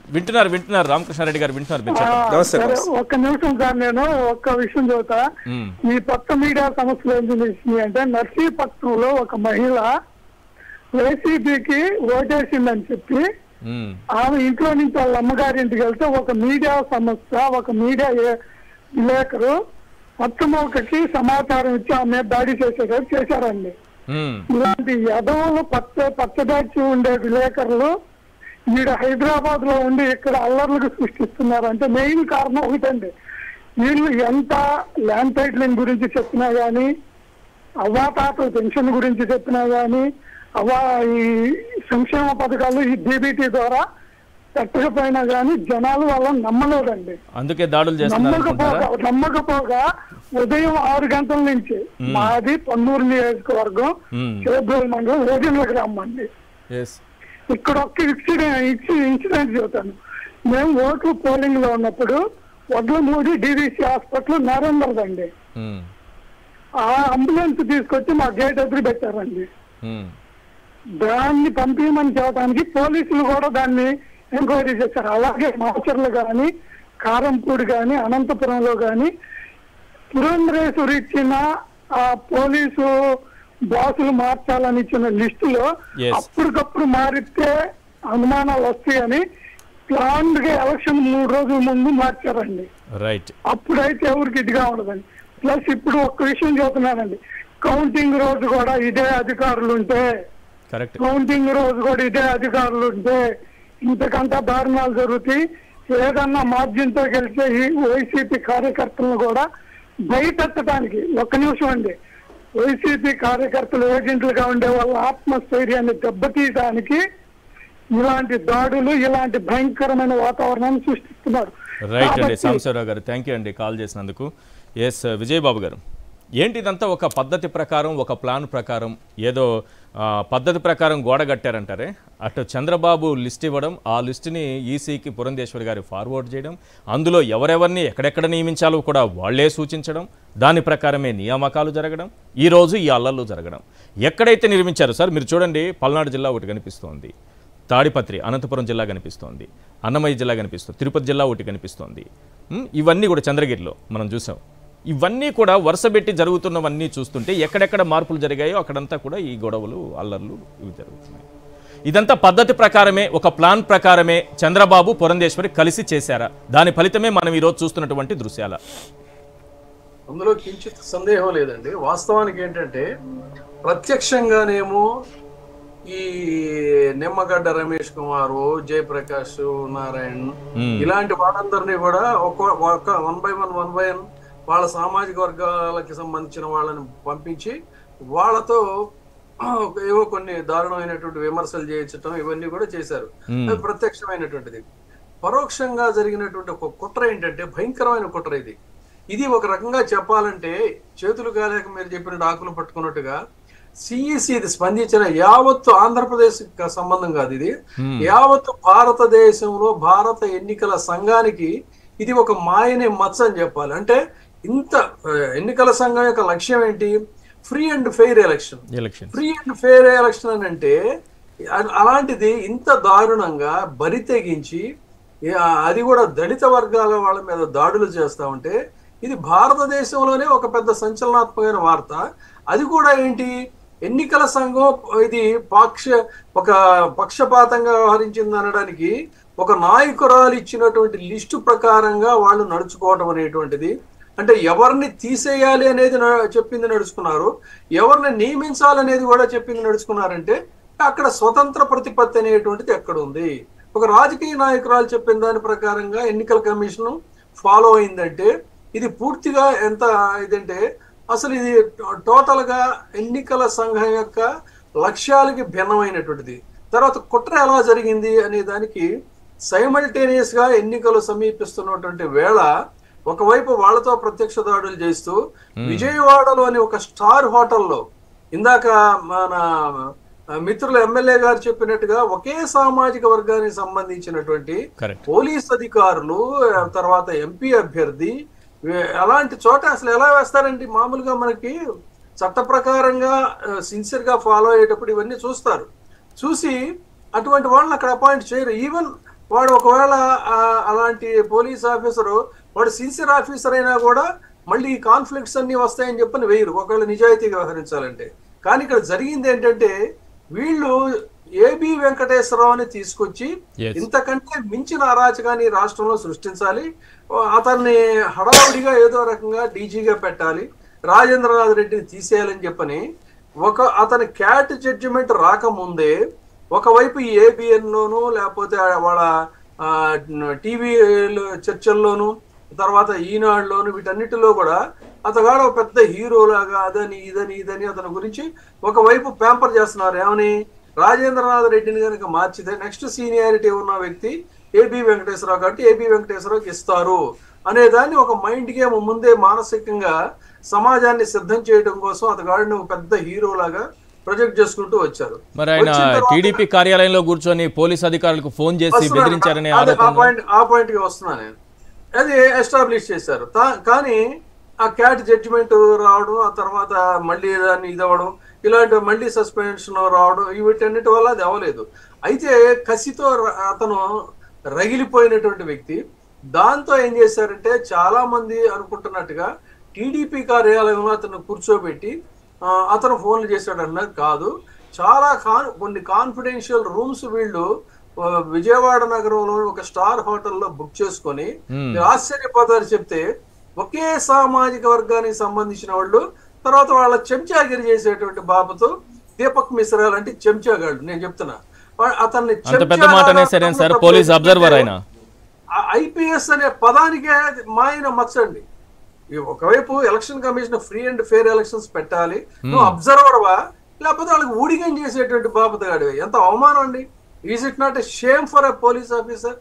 వింటున్నారు రామకృష్ణారెడ్డి గారు వింటున్నారు. నమస్తే, సరే, నమస్తే. ఒక్క నిమిషం సార్, నేను ఒక్క విషయం చెబుతా. ఈ కొత్త మీడియా సమస్యలు ఏం తెలిసింది అంటే, నర్సీపట్నంలో ఒక మహిళ వైసీపీకి ఓటేసిందని చెప్పి ఆమె ఇంట్లో నుంచి వాళ్ళ అమ్మగారి ఇంటికి వెళ్తే ఒక మీడియా సంస్థ, ఒక మీడియా విలేకరు పచ్చమోకకి సమాచారం ఇచ్చి ఆమె దాడి చేశారండి. ఇలాంటి యదవులు పచ్చదాచి ఉండే విలేకరులు ఈడ హైదరాబాద్ లో ఉండి ఇక్కడ అల్లర్లకు సృష్టిస్తున్నారు. అంటే మెయిన్ కారణం ఒకటండి, వీళ్ళు ఎంత ల్యాండ్ టైటిలింగ్ గురించి చెప్పినా గానీ, అవ్వాతాతల పెన్షన్ గురించి చెప్పినా గానీ, ఈ సంక్షేమ పథకాలు ఈ డీబీటీ ద్వారా పెట్టకపోయినా గానీ జనాలు వాళ్ళని నమ్మలేదండి. అందుకే దాడులు నమ్మకపోగా ఉదయం 6 గంటల నుంచి మాది పొన్నూరు నియోజకవర్గం చేబ్రోలు మండలం ఓజన్ల గ్రామం అండి. ఇక్కడ ఒక్క ఇన్సిడెంట్ చెబుతాను. మేము ఓట్లు పోలింగ్ లో ఉన్నప్పుడు వడ్లమూడి డివిసి హాస్పిటల్ నరేంద్రది అండి. ఆ అంబులెన్స్ తీసుకొచ్చి మా గేట్ ఎదురు పెట్టారండి. దాన్ని పంపించమని చెప్పడానికి పోలీసులు కూడా దాన్ని ఎంక్వైరీ చేశారు. అలాగే మాచర్లు కానీ, కారంపూడి కానీ, అనంతపురంలో కానీ పురంధరేశ్వరి ఇచ్చిన ఆ పోలీసు బాసులు మార్చాలని ఇచ్చిన లిస్టులో అప్పటికప్పుడు మారితే అనుమానాలు వస్తాయని ప్లాన్ గా ఎలక్షన్ 3 రోజుల ముందు మార్చారండి. అప్పుడైతే ఎవరికి ఇదిగా ఉండదండి. ప్లస్ ఇప్పుడు ఒక్క విషయం చెబుతున్నానండి, కౌంటింగ్ రోజు కూడా ఇదే అధికారులు ఉంటే ఇంతకంటే దారుణాలు జరుగుతాయి. ఏదన్నా మార్జిన్ తో గెలిచే ఈ వైసీపీ కార్యకర్తలను కూడా బయటెత్తడానికి, ఒక్క నిమిషం అండి, వైసీపీ కార్యకర్తలు ఏజెంట్లుగా ఉండే వాళ్ళ ఆత్మస్థైర్యాన్ని దెబ్బతీయడానికి ఇలాంటి దాడులు, ఇలాంటి భయంకరమైన వాతావరణాన్ని సృష్టిస్తున్నారు. రైట్ అండి సాంబశివరావు గారు, థ్యాంక్ యూ అండి కాల్ చేసినందుకు. ఎస్ విజయబాబు గారు, ఏంటి ఇదంతా ఒక పద్ధతి ప్రకారం, ఒక ప్లాన్ ప్రకారం, ఏదో పద్ధతి ప్రకారం గోడ కట్టారంటారే, అటు చంద్రబాబు లిస్ట్ ఇవ్వడం, ఆ లిస్టుని ఈసీకి పురంధేశ్వరి గారు ఫార్వర్డ్ చేయడం, అందులో ఎవరెవరిని ఎక్కడెక్కడ నియమించాలో కూడా వాళ్లే సూచించడం, దాని ప్రకారమే నియామకాలు జరగడం, ఈరోజు ఈ అల్లర్లు జరగడం. ఎక్కడైతే నిర్మించారో సార్ మీరు చూడండి, పల్నాడు జిల్లా ఒకటి కనిపిస్తోంది, తాడిపత్రి అనంతపురం జిల్లా కనిపిస్తోంది, అన్నమయ్య జిల్లా కనిపిస్తుంది, తిరుపతి జిల్లా ఒకటి కనిపిస్తోంది, ఇవన్నీ కూడా చంద్రగిరిలో మనం చూసాం. ఇవన్నీ కూడా వరుసపెట్టి జరుగుతున్నవన్నీ చూస్తుంటే ఎక్కడెక్కడ మార్పులు జరిగాయో అక్కడంతా కూడా ఈ గొడవలు, అల్లర్లు ఇవి జరుగుతున్నాయి. ఇదంతా పద్ధతి ప్రకారమే, ఒక ప్లాన్ ప్రకారమే చంద్రబాబు పురంధేశ్వరి కలిసి చేశారా? దాని ఫలితమే మనం ఈరోజు చూస్తున్నటువంటి దృశ్యాల. అందులో కించిత్ సందేహం లేదండి. వాస్తవానికి ఏంటంటే ప్రత్యక్షంగానేమో ఈ నిమ్మగడ్డ రమేష్ కుమార్, జయప్రకాష్ నారాయణ్ ఇలాంటి వాళ్ళందరినీ కూడా ఒక 1 by 1 వాళ్ళ సామాజిక వర్గాలకి సంబంధించిన వాళ్ళని పంపించి వాళ్ళతో ఏవో కొన్ని దారుణమైనటువంటి విమర్శలు చేయించడం ఇవన్నీ కూడా చేశారు. అది ప్రత్యక్షమైనటువంటిది. పరోక్షంగా జరిగినటువంటి ఒక కుట్ర ఏంటంటే భయంకరమైన కుట్ర ఇది. ఇది ఒక రకంగా చెప్పాలంటే చేతులు కాలేక మీరు చెప్పినట్టు ఆకులు పట్టుకున్నట్టుగా సిఈసి ఇది స్పందించిన యావత్తు ఆంధ్రప్రదేశ్ సంబంధం కాదు, ఇది యావత్తు భారతదేశంలో భారత ఎన్నికల సంఘానికి ఇది ఒక మాయనే మచ్చ అని చెప్పాలి. అంటే ఇంత ఎన్నికల సంఘం యొక్క లక్ష్యం ఏంటి? Free and fair election. Free and fair election అని అంటే అలాంటిది ఇంత దారుణంగా బరి తెగించి అది కూడా దళిత వర్గాల వాళ్ళ మీద దాడులు చేస్తా ఉంటే ఇది భారతదేశంలోనే ఒక పెద్ద సంచలనాత్మకమైన వార్త. అది కూడా ఏంటి, ఎన్నికల సంఘం ఇది ఒక పక్షపాతంగా వ్యవహరించింది అనడానికి ఒక నాయకురాలు ఇచ్చినటువంటి లిస్టు ప్రకారంగా వాళ్ళు నడుచుకోవడం అనేటువంటిది. అంటే ఎవరిని తీసేయాలి అనేది చెప్పింది నడుచుకున్నారు, ఎవరిని నియమించాలనేది కూడా చెప్పింది నడుచుకున్నారంటే అక్కడ స్వతంత్ర ప్రతిపత్తి అనేటువంటిది ఎక్కడ ఉంది? ఒక రాజకీయ నాయకురాలు చెప్పిన దాని ప్రకారంగా ఎన్నికల కమిషన్ ఫాలో అయిందంటే ఇది పూర్తిగా ఎంత ఇదంటే అసలు ఇది టోటల్ గా ఎన్నికల సంఘం యొక్క లక్ష్యాలకి భిన్నమైనటువంటిది. తర్వాత కుట్ర ఎలా జరిగింది అనే దానికి సైమల్టేనియస్ గా ఎన్నికలు సమీపిస్తున్నటువంటి వేళ ఒకవైపు వాళ్ళతో ప్రత్యక్ష దాడులు చేస్తూ విజయవాడలోని ఒక స్టార్ హోటల్లో ఇందాక మన మిత్రులు ఎమ్మెల్యే గారు చెప్పినట్టుగా ఒకే సామాజిక వర్గానికి సంబంధించినటువంటి పోలీస్ అధికారులు, తర్వాత ఎంపీ అభ్యర్థి, అలాంటి చోట అసలు ఎలా వేస్తారండి? మామూలుగా మనకి చట్ట ప్రకారంగా సిన్సియర్ గా ఫాలో అయ్యేటప్పుడు ఇవన్నీ చూస్తారు. చూసి అటువంటి వాళ్ళని అక్కడ అపాయింట్ చేయరు. ఈవెన్ వాడు ఒకవేళ అలాంటి పోలీస్ ఆఫీసరు వాడు సిన్సియర్ ఆఫీసర్ అయినా కూడా మళ్ళీ ఈ కాన్ఫ్లిక్ట్స్ అన్ని వస్తాయని చెప్పని వేయరు ఒకవేళ నిజాయితీగా వ్యవహరించాలంటే. కానీ ఇక్కడ జరిగింది ఏంటంటే వీళ్ళు ఏబి వెంకటేశ్వరరావుని తీసుకొచ్చి ఇంతకంటే మించిన అరాచకాన్ని రాష్ట్రంలో సృష్టించాలి, అతన్ని హడావుడిగా ఏదో రకంగా డీజీగా పెట్టాలి, రాజేంద్రనాథ్ రెడ్డిని తీసేయాలని చెప్పని అతని క్యాట్ జడ్జిమెంట్ రాకముందే ఒకవైపు ఏబిఎన్ లోను లేకపోతే వాళ్ళ టీవీ చర్చల్లోను తర్వాత ఈనాడులోను వీటన్నిటిలో కూడా అతగాడు ఒక పెద్ద హీరోలాగా అదని ఇదని అతని గురించి ఒకవైపు ప్యాంపర్ చేస్తున్నారు. ఏమని రాజేంద్రనాథ్ రెడ్డిని కనుక మార్చితే నెక్స్ట్ సీనియారిటీ ఉన్న వ్యక్తి ఏబి వెంకటేశ్వరరావు కాబట్టి ఏబి వెంకటేశ్వరరావుకి ఇస్తారు అనే దాన్ని ఒక మైండ్ గేమ్ ముందే మానసికంగా సమాజాన్ని సిద్ధం చేయడం కోసం అతగాడిని ఒక పెద్ద హీరోలాగా ప్రొజెక్ట్ చేసుకుంటూ వచ్చారు. మరి ఆయన టీడీపీ కార్యాలయంలో కూర్చొని పోలీస్ అధికారులకు ఫోన్ చేసి బెదిరించారనే ఆ పాయింట్ కి వస్తున్నా నేను. అది ఎస్టాబ్లిష్ చేశారు. కానీ ఆ క్యాట్ జడ్జిమెంట్ రావడం ఆ తర్వాత మళ్ళీ దాన్ని ఇది అవ్వడం ఇలాంటి మళ్ళీ సస్పెన్షన్ రావడం వీటన్నిటి వల్ల అది అవ్వలేదు. అయితే కసితో అతను రగిలిపోయినటువంటి వ్యక్తి. దాంతో ఏం చేశారంటే చాలా మంది అనుకుంటున్నట్టుగా టీడీపీ కార్యాలయంలో అతను కూర్చోబెట్టి అతను ఫోన్లు చేశాడు అన్నది కాదు. చాలా కొన్ని కాన్ఫిడెన్షియల్ రూమ్స్ వీళ్ళు విజయవాడ నగరంలో ఒక స్టార్ హోటల్లో బుక్ చేసుకొని ఆశ్చర్యపోతారు చెప్తే ఒకే సామాజిక వర్గానికి సంబంధించిన వాళ్ళు తర్వాత వాళ్ళ చెంచాగిరి చేసేటువంటి బాబుతో దీపక్ మిశ్రా లాంటి చెంచాగాళ్ళు నేను చెప్తున్నా అతన్ని ఐపీఎస్ అనే పదానికే మాయన మచ్చండి. ఒకవైపు election commission free and fair elections పెట్టాలి, నువ్వు అబ్జర్వర్వా లేకపోతే వాళ్ళకి ఊడిగం చేసేటువంటి బాబుతో గాడివే. ఎంత అవమానం అండి. Is it not a shame for a police officer?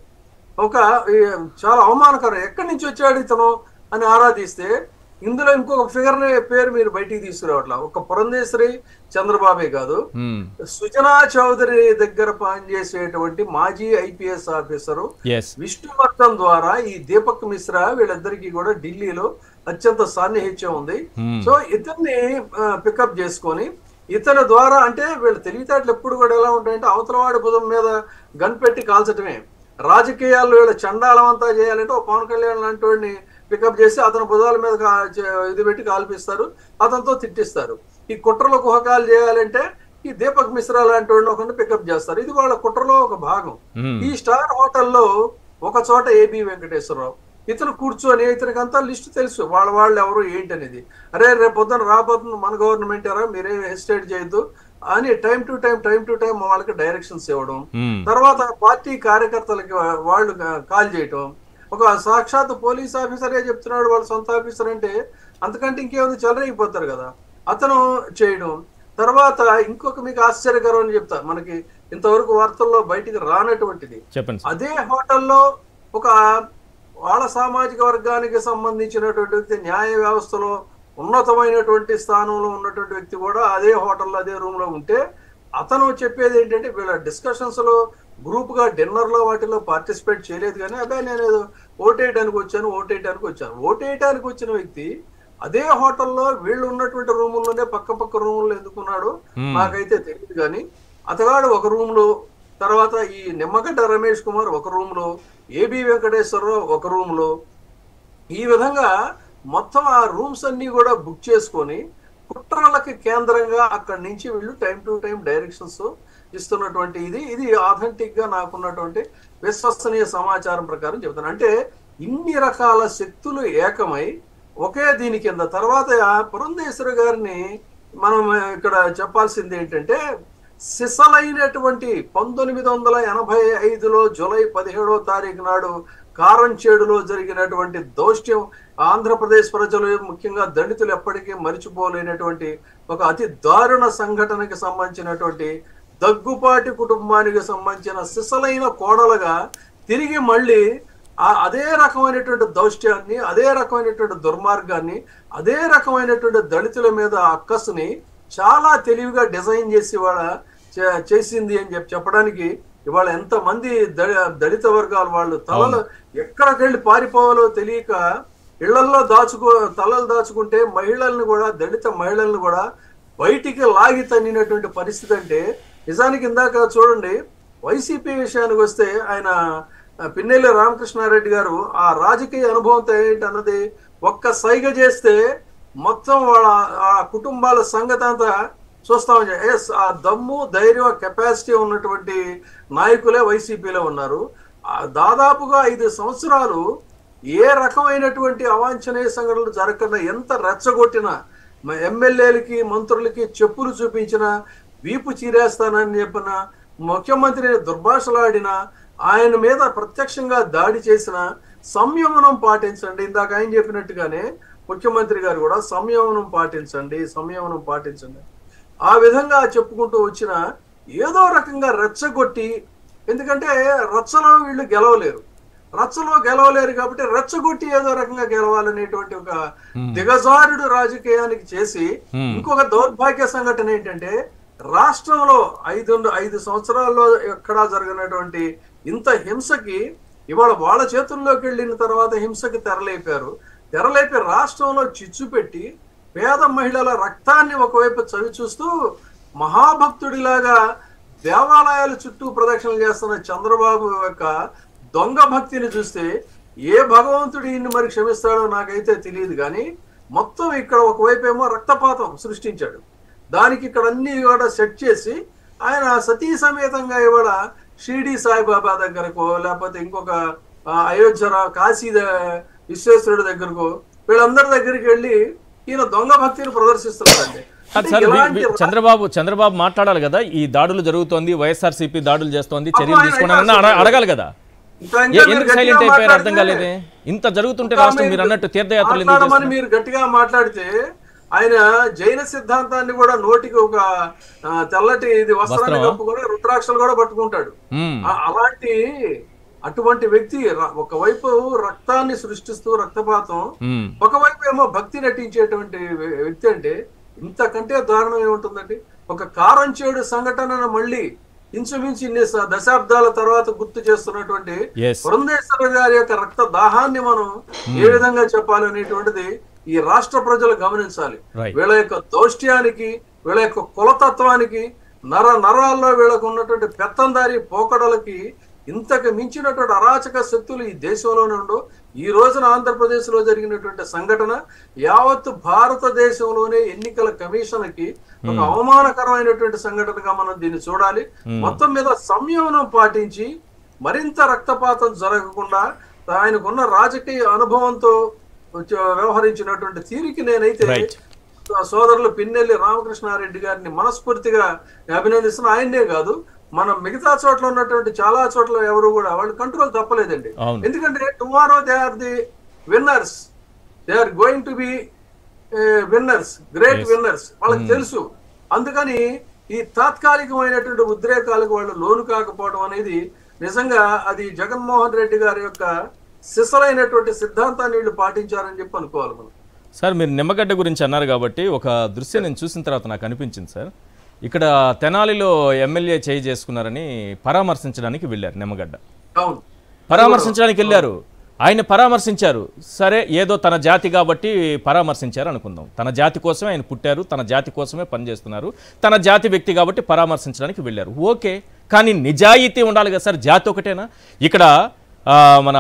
చాలా అవమానకరం. ఎక్కడి నుంచి వచ్చాడు ఇతను అని ఆరాధిస్తే ఇందులో ఇంకొక ఫిగర్ పేరు మీరు బయటికి తీసుకురావట్లా. ఒక పురంధేశ్వరి చంద్రబాబే కాదు, సుజనా చౌదరి దగ్గర పనిచేసేటువంటి మాజీ ఐపీఎస్ ఆఫీసరు విష్ణువర్ధన్ ద్వారా ఈ దీపక్ మిశ్రా వీళ్ళిద్దరికీ కూడా ఢిల్లీలో అత్యంత సాన్నిహిత్యం ఉంది. సో ఇతన్ని పికప్ చేసుకొని ఇతని ద్వారా అంటే వీళ్ళ తెలివితేటలు ఎప్పుడు కూడా ఎలా ఉంటాయంటే అవతలవాడి భుజం మీద గన్ పెట్టి కాల్చటమే. రాజకీయాల్లో వీళ్ళ చండాలం అంతా చేయాలంటే ఒక పవన్ కళ్యాణ్ లాంటి వాడిని పికప్ చేసి అతని భుజాల మీద ఇది పెట్టి కాల్పిస్తారు, అతనితో తిట్టిస్తారు. ఈ కుట్రలో కుహకాలు చేయాలంటే ఈ దీపక్ మిశ్రా లాంటి వాడిని ఒకరిని పికప్ చేస్తారు. ఇది వాళ్ళ కుట్రలో ఒక భాగం. ఈ స్టార్ హోటల్లో ఒక చోట ఏబి వెంకటేశ్వరరావు ఇతను కూర్చొని ఇతనికంతా లిస్ట్ తెలుసు వాళ్ళు ఎవరు ఏంటి అనేది. అరే రేపు పొద్దున రాబోతుంది మన గవర్నమెంట్ ఎరా మీరేం హెసిటేట్ చేయొద్దు అని టైం టు టైం వాళ్ళకి డైరెక్షన్స్ ఇవ్వడం. తర్వాత పార్టీ కార్యకర్తలకి వాళ్ళు కాల్ చేయటం. ఒక సాక్షాత్ పోలీస్ ఆఫీసరే చెప్తున్నాడు వాళ్ళ సొంత ఆఫీసర్ అంటే అంతకంటే ఇంకేముంది చెలరైపోతారు కదా అతను చేయడం. తర్వాత ఇంకొక మీకు ఆశ్చర్యకరం అని చెప్తా, మనకి ఇంతవరకు వార్తల్లో బయటికి రానటువంటిది. అదే హోటల్లో ఒక వాళ్ళ సామాజిక వర్గానికి సంబంధించినటువంటి వ్యక్తి న్యాయ వ్యవస్థలో ఉన్నతమైనటువంటి స్థానంలో ఉన్నటువంటి వ్యక్తి కూడా అదే హోటల్లో అదే రూమ్ లో ఉంటే అతను చెప్పేది ఏంటంటే వీళ్ళ డిస్కషన్స్ లో గ్రూప్ గా డిన్నర్ లో వాటిలో పార్టిసిపేట్ చేయలేదు కానీ అబ్బాయి నేను ఏదో ఓటేయడానికి వచ్చిన వ్యక్తి అదే హోటల్లో వీళ్ళు ఉన్నటువంటి రూముల్లోనే పక్క రూముల్లో ఎందుకున్నాడు నాకైతే తెలియదు. కానీ అతగాడు ఒక రూమ్ లో, తర్వాత ఈ నిమ్మగడ్డ రమేష్ కుమార్ ఒక రూమ్ లో, ఏబి వెంకటేశ్వరరావు ఒక రూమ్ లో, ఈ విధంగా మొత్తం ఆ రూమ్స్ అన్ని కూడా బుక్ చేసుకొని కుట్రలకి కేంద్రంగా అక్కడి నుంచి వీళ్ళు టైం టు టైం డైరెక్షన్స్ ఇస్తున్నటువంటి ఇది ఆథెంటిక్ గా నాకున్నటువంటి విశ్వసనీయ సమాచారం ప్రకారం చెబుతాను. అంటే ఇన్ని రకాల శక్తులు ఏకమై ఒకే దీని కింద. తర్వాత పురంధేశ్వరి గారిని మనం ఇక్కడ చెప్పాల్సింది ఏంటంటే సిసలైనటువంటి 1985లో జూలై 17వ తారీఖు నాడు కారంచేడులో జరిగినటువంటి దౌష్ట్యం ఆంధ్రప్రదేశ్ ప్రజలు ముఖ్యంగా దళితులు ఎప్పటికీ మరిచిపోలేనటువంటి ఒక అతి దారుణ సంఘటనకి సంబంధించినటువంటి దగ్గుపాటి కుటుంబానికి సంబంధించిన సిసలైన కోడలుగా తిరిగి మళ్ళీ అదే రకమైనటువంటి దౌష్ట్యాన్ని, అదే రకమైనటువంటి దుర్మార్గాన్ని, అదే రకమైనటువంటి దళితుల మీద అక్కసుని చాలా తెలివిగా డిజైన్ చేసి ఇవాళ చేసింది అని చెప్పడానికి ఇవాళ ఎంతమంది దళిత వర్గాలు వాళ్ళు తలలు ఎక్కడికెళ్ళి పారిపోవాలో తెలియక ఇళ్లల్లో తలలు దాచుకుంటే మహిళల్ని కూడా, దళిత మహిళల్ని కూడా బయటికి లాగి తన్నినటువంటి పరిస్థితి. అంటే నిజానికి ఇందాక చూడండి వైసీపీ విషయానికి వస్తే ఆయన పిన్నెల్లి రామకృష్ణారెడ్డి గారు ఆ రాజకీయ అనుభవంతో ఏంటన్నది ఒక్క సైగ చేస్తే మొత్తం వాళ్ళ ఆ కుటుంబాల సంగతి అంతా చూస్తామని. ఎస్, ఆ దమ్ము ధైర్యం కెపాసిటీ ఉన్నటువంటి నాయకులే వైసీపీలో ఉన్నారు. దాదాపుగా 5 సంవత్సరాలు ఏ రకమైనటువంటి అవాంఛనీయ సంఘటనలు జరగకుండా ఎంత రెచ్చగొట్టినా, ఎమ్మెల్యేలకి మంత్రులకి చెప్పులు చూపించిన, వీపు చీరేస్తానని చెప్పిన, ముఖ్యమంత్రిని దుర్భాషలాడిన, ఆయన మీద ప్రత్యక్షంగా దాడి చేసిన సంయమనం పాటించండి. ఇందాక ఆయన చెప్పినట్టుగానే ముఖ్యమంత్రి గారు కూడా సంయమనం పాటించండి ఆ విధంగా చెప్పుకుంటూ వచ్చిన ఏదో రకంగా రెచ్చగొట్టి, ఎందుకంటే రచ్చలో వీళ్ళు గెలవలేరు కాబట్టి రెచ్చగొట్టి ఏదో రకంగా గెలవాలనేటువంటి ఒక దిగజారుడు రాజకీయానికి చేసి, ఇంకొక దౌర్భాగ్య సంఘటన ఏంటంటే రాష్ట్రంలో 5 సంవత్సరాల్లో ఎక్కడా జరిగినటువంటి ఇంత హింసకి ఇవాళ వాళ్ళ చేతుల్లోకి వెళ్ళిన తర్వాత హింసకి తెరలేపి రాష్ట్రంలో చిచ్చు పెట్టి పేద మహిళల రక్తాన్ని ఒకవైపు చవి చూస్తూ మహాభక్తుడిలాగా దేవాలయాల చుట్టూ ప్రదక్షిణలు చేస్తున్న చంద్రబాబు యొక్క దొంగ భక్తిని చూస్తే ఏ భగవంతుడు ఈయన్ని మరి క్షమిస్తాడో నాకైతే తెలియదు. కానీ మొత్తం ఇక్కడ ఒకవైపు ఏమో రక్తపాతం సృష్టించాడు, దానికి ఇక్కడ అన్ని కూడా సెట్ చేసి ఆయన సతీ సమేతంగా ఇవాళ షిరిడి సాయిబాబా దగ్గరకో లేకపోతే ఇంకొక అయోధ్య కాశీ విశ్వేశ్వరుడి దగ్గరకో వీళ్ళందరి దగ్గరికి వెళ్ళి ఈయన దొంగ భక్తిని ప్రదర్శిస్తున్నారండి. చంద్రబాబు మాట్లాడాలి కదా, ఈ దాడులు జరుగుతోంది, వైఎస్ఆర్సీపీ దాడులు చేస్తోంది, చర్యలు తీసుకోవాలని అడగాలి కదా. ఎందుకు సైలెంట్ అయిపోయారు అర్థం కాలేదే. ఇంత జరుగుతుంటే రాష్ట్రం మీరు అన్నట్టు తీర్థయాత్రలు మీరు గట్టిగా మాట్లాడితే ఆయన జైన సిద్ధాంతాన్ని కూడా నోటికి ఒక తెల్లటి ఇది వస్త్రాన్ని కప్పుకొని రుద్రాక్షలు కూడా పట్టుకుంటాడు. అలాంటి అటువంటి వ్యక్తి ఒకవైపు రక్తాన్ని సృష్టిస్తూ రక్తపాతం, ఒకవైపు ఏమో భక్తి నటించేటువంటి వ్యక్తి అంటే ఇంతకంటే దారుణం ఏముంటుందండి. ఒక కారంచేడు సంఘటనను మళ్ళీ ఇంచుమించు ఇన్ని దశాబ్దాల తర్వాత గుర్తు చేస్తున్నటువంటి పురంధేశ్వర గారి యొక్క రక్త దాహాన్ని మనం ఏ విధంగా చెప్పాలి అనేటువంటిది ఈ రాష్ట్ర ప్రజలు గమనించాలి. వీళ్ళ యొక్క దౌష్ట్యానికి, వీళ్ళ యొక్క కులతత్వానికి, నరాల్లో వీళ్ళకు ఉన్నటువంటి పెత్తందారి పోకడలకి ఇంతకు మించినటువంటి అరాచక శక్తులు ఈ దేశంలోనే ఉండవు. ఈ రోజున ఆంధ్రప్రదేశ్ లో జరిగినటువంటి సంఘటన యావత్తు భారతదేశంలోనే ఎన్నికల కమిషన్ కి ఒక అవమానకరమైనటువంటి సంఘటనగా మనం దీన్ని చూడాలి. మొత్తం మీద సంయమనం పాటించి మరింత రక్తపాతం జరగకుండా ఆయనకున్న రాజకీయ అనుభవంతో వ్యవహరించినటువంటి తీరుకి నేనైతే సోదరులు పిన్నెల్లి రామకృష్ణారెడ్డి గారిని మనస్ఫూర్తిగా అభినందిస్తున్నా. ఆయన్నే కాదు, మనం మిగతా చోట్ల ఉన్నటువంటి చాలా చోట్ల ఎవరు కూడా వాళ్ళు కంట్రోల్ తప్పలేదండి. ఎందుకంటే tomorrow they are the winners, they are going to be winners, great winners వాళ్ళకి తెలుసు. అందుకని ఈ తాత్కాలికమైనటువంటి ఉద్రేకాలకు వాళ్ళు లోను కాకపోవడం అనేది నిజంగా అది జగన్మోహన్ రెడ్డి గారి యొక్క సిసలైనటువంటి సిద్ధాంతాన్ని వీళ్ళు పాటించారని చెప్పి అనుకోవాలి మనం. సార్, మీరు నిమ్మగడ్డ గురించి అన్నారు కాబట్టి ఒక దృశ్యం నేను చూసిన తర్వాత నాకు అనిపించింది సార్. ఇక్కడ తెనాలిలో ఎమ్మెల్యే చేయి చేసుకున్నారని పరామర్శించడానికి వెళ్ళారు. నిమ్మగడ్డ పరామర్శించడానికి వెళ్ళారు, ఆయన పరామర్శించారు. సరే, ఏదో తన జాతి కాబట్టి పరామర్శించారు అనుకుందాం. తన జాతి కోసమే ఆయన పుట్టారు, తన జాతి కోసమే పనిచేస్తున్నారు, తన జాతి వ్యక్తి కాబట్టి పరామర్శించడానికి వెళ్ళారు. ఓకే, కానీ నిజాయితీ ఉండాలి కదా సార్. జాతి ఒకటేనా? ఇక్కడ మన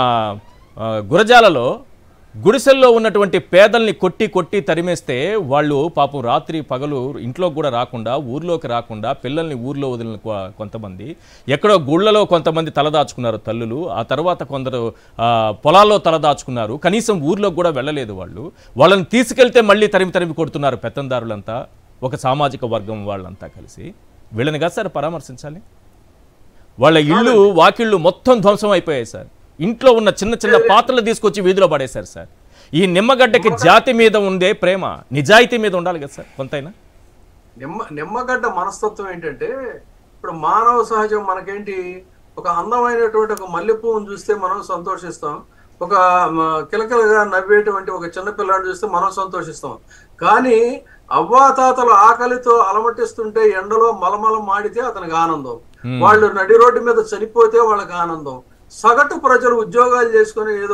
గురజాలలో గుడిసెల్లో ఉన్నటువంటి పేదల్ని కొట్టి తరిమేస్తే వాళ్ళు పాపం రాత్రి పగలు ఇంట్లో కూడా రాకుండా, ఊర్లోకి రాకుండా, పిల్లల్ని ఊర్లో వదిలిన కొంతమంది, ఎక్కడో గుళ్ళలో కొంతమంది తలదాచుకున్నారు తల్లులు, ఆ తర్వాత కొందరు పొలాల్లో తలదాచుకున్నారు, కనీసం ఊర్లోకి కూడా వెళ్ళలేదు. వాళ్ళని తీసుకెళ్తే మళ్ళీ తరిమి కొడుతున్నారు పెత్తందారులంతా, ఒక సామాజిక వర్గం వాళ్ళంతా కలిసి. వీళ్ళని కాదు సార్ పరామర్శించాలి. వాళ్ళ ఇళ్ళు వాకిళ్ళు మొత్తం ధ్వంసం అయిపోయాయి సార్. ఇంట్లో ఉన్న చిన్న పాత్రలు తీసుకొచ్చి వీధిలో పడేశారు సార్. ఈ నిమ్మగడ్డకి జాతి మీద ఉండే ప్రేమ నిజాయితీ మీద ఉండాలి కదా సార్ కొంతైనా. నిమ్మగడ్డ మనస్తత్వం ఏంటంటే, ఇప్పుడు మానవ సహజం మనకేంటి, ఒక అందమైనటువంటి ఒక మల్లెపువ్వును చూస్తే మనం సంతోషిస్తాం, ఒక కిలకిలగా నవ్వేటువంటి ఒక చిన్నపిల్లాడు చూస్తే మనం సంతోషిస్తాం. కానీ అవ్వాతాతలు ఆకలితో అలమటిస్తుంటే ఎండలో మలమలం మాడితే అతనికి ఆనందం, వాళ్ళు నడి రోడ్డు మీద చనిపోతే వాళ్ళకి ఆనందం, సగటు ప్రజలు ఉద్యోగాలు చేసుకుని ఏదో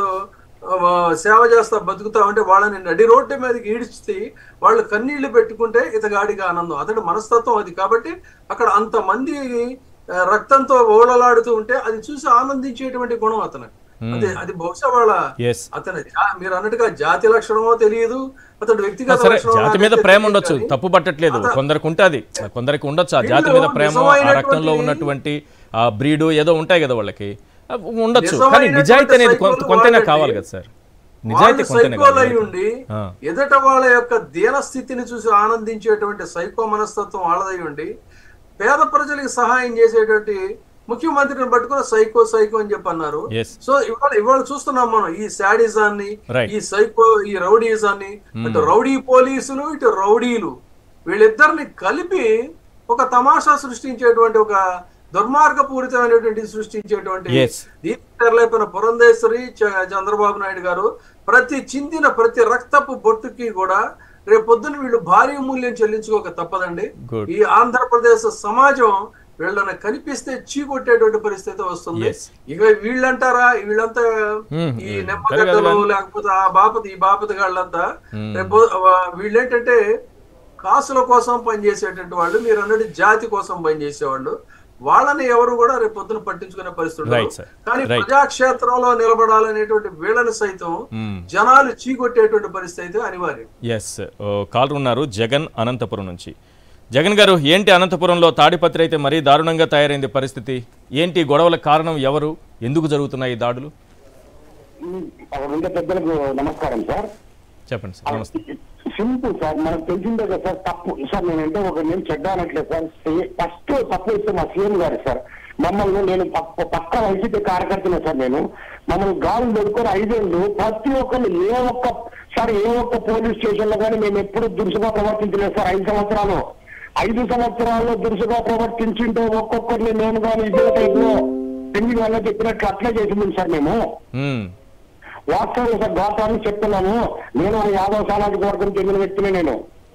సేవ చేస్తా బతుకుతా ఉంటే వాళ్ళని నడి రోడ్డు మీదకి ఈడ్చి వాళ్ళు కన్నీళ్లు పెట్టుకుంటే ఇతగాడికి ఆనందం. అతడి మనస్తత్వం అది. కాబట్టి అక్కడ అంతమంది రక్తంతో ఓడలాడుతూ ఉంటే అది చూసి ఆనందించేటువంటి గుణం అతను. అదే అది బహుశా వాళ్ళ అతను మీరు అన్నట్టుగా జాతి లక్షణమో తెలియదు, అతడు వ్యక్తిగత జాతి మీద ప్రేమ ఉండొచ్చు, తప్పు పట్టట్లేదు, కొందరికి ఉంటుంది, కొందరికి ఉండొచ్చు ఆ జాతి మీద ప్రేమ, ఆ రక్తంలో ఉన్నటువంటి ఆ బ్రీడు ఏదో ఉంటాయి కదా వాళ్ళకి ఉండొచ్చు. కానీ నిజాయితీ అనేది కొంతైనా కావాలి కదా సార్, నిజాయితీ సైకోలై ఉండి ఎదుట వాళ్ళ యొక్క దీనస్థితిని చూసి ఆనందించేటువంటి సైకో మనస్తత్వం వాళ్ళదై ఉండి పేద ప్రజలకు సహాయం చేసేటువంటి ముఖ్యమంత్రిని పట్టుకుని సైకో సైకో అని చెప్పి అన్నారు. సో ఇవాళ చూస్తున్నాం మనం ఈ శాడిజాన్ని, ఈ సైకో, ఈ రౌడీజాన్ని, అటు రౌడీ పోలీసులు ఇటు రౌడీలు వీళ్ళిద్దరిని కలిపి ఒక తమాషా సృష్టించేటువంటి, ఒక దుర్మార్గపూరితమైనటువంటి సృష్టించేటువంటి దీనికి తెరలేపిన పురంధేశ్వరి చంద్రబాబు నాయుడు గారు ప్రతి చిందిన ప్రతి రక్తపు బొట్టుకి కూడా రేపొద్దున వీళ్ళు భారీ మూల్యం చెల్లించుకోక తప్పదండి. ఈ ఆంధ్రప్రదేశ్ సమాజం వీళ్ళని కనిపిస్తే చీకొట్టేటువంటి పరిస్థితి వస్తుంది. ఇక వీళ్ళంటారా, వీళ్ళంతా ఈ నెమ్మగడ్డలు లేకపోతే ఆ బాపతి ఈ బాపతి గాళ్ళంతా రేపు వీళ్ళేంటంటే కాసుల కోసం పనిచేసేటువంటి వాళ్ళు, మీరు అన్నట్టు జాతి కోసం పనిచేసేవాళ్ళు, వాళ్ళని ఎవరు కూడా రేపు పొద్దున పట్టించుకునే పరిస్థితులు. కానీ ప్రజాక్షేత్రంలో నిలబడాలనేటువంటి వీళ్ళని సైతం జనాలు చీకొట్టేటువంటి పరిస్థితి అనివార్యం. కాల్ ఉన్నారు జగన్ అనంతపురం నుంచి. జగన్ గారు, ఏంటి అనంతపురంలో తాడిపత్రి అయితే మరీ దారుణంగా తయారైంది పరిస్థితి, ఏంటి గొడవల కారణం, ఎవరు, ఎందుకు జరుగుతున్నాయి ఈ దాడులు? పెద్దలకు నమస్కారం సార్. చెప్పండి సార్. నమస్తే. సింపుల్ సార్, మనకు తెలిసిందే కదా సార్. తప్పు సార్, నేనంటే ఒక నేను చెడ్డానట్లేదు సార్. ఫస్ట్ తప్పు ఇస్తే మా సీఎం గారు సార్ మమ్మల్ని, నేను పక్క వైసీపీ కార్యకర్తనే సార్, నేను మమ్మల్ని గాలు పెట్టుకొని 5 ఏళ్ళు ప్రతి ఒక్కరు ఏ ఒక్క పోలీస్ స్టేషన్ లో కానీ మేము ఎప్పుడు దురుసుగా ప్రవర్తించలేదు సార్. 5 సంవత్సరాల్లో దురుసుగా ప్రవర్తించింటే ఒక్కొక్కరిని నేను కానీ ఇదే టైప్ లో పెళ్లి వల్ల చెప్పినట్లు అట్లే చేసింది సార్. మేము వాస్తవం సార్, గౌరవాన్ని చెప్తున్నాను. నేను 50 సామాజిక వర్గం చెందిన వ్యక్తిని. నేను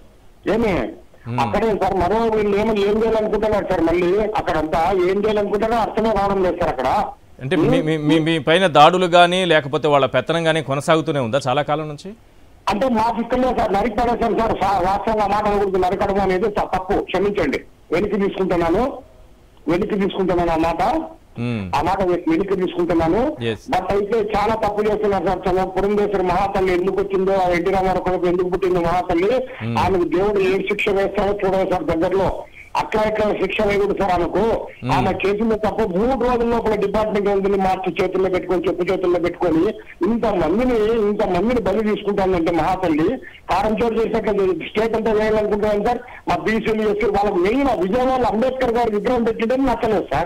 అక్కడే సార్ మరో వీళ్ళు ఏం చేయాలనుకుంటున్నారు సార్, మళ్ళీ అక్కడంతా ఏం చేయాలనుకుంటారో అర్థమే రావడం లేదు సార్. అక్కడ అంటే మీ పైన దాడులు గానీ లేకపోతే వాళ్ళ పెత్తనం గానీ కొనసాగుతూనే ఉందా చాలా కాలం నుంచి? అంటే మాకు ఇక్కడనే సార్ నరికడేశారు సార్. వాస్తవంగా మాట గురించి నరకడం అనేది తప్పు, క్షమించండి. వెనక్కి తీసుకుంటున్నాను ఆ మాట వెనక్కి తీసుకుంటున్నాను. బట్ అయితే చాలా తప్పు చేస్తున్నారు సార్. పురంధేశ్వరి మహాతల్లి ఎందుకు వచ్చిందో, ఎన్టీ రామారావు కొడుకు ఎందుకు పుట్టిందో మహాతల్లి, ఆమెకు దేవుడు ఏ శిక్ష వేస్తాడో చూడాలి సార్ దగ్గరలో. అట్లా శిక్ష వేయకూడదు సార్ ఆమెకు. ఆమె చేసిన తప్పు 3 రోజుల లోపల డిపార్ట్మెంట్ మంత్రిని మార్చి చేతుల్లో పెట్టుకొని, చెప్పు చేతుల్లో పెట్టుకొని ఇంతమందిని బలి తీసుకుంటానంటే మహాతల్లి కారం చోటు చేసినట్టు స్టేట్ అంతా వేయాలనుకుంటున్నాను సార్. మా బీసీలు ఎస్సీ వాళ్ళకి మెయిన్ విజయవాడలో అంబేద్కర్ గారి విగ్రహం పెట్టిందని నచ్చలేదు సార్.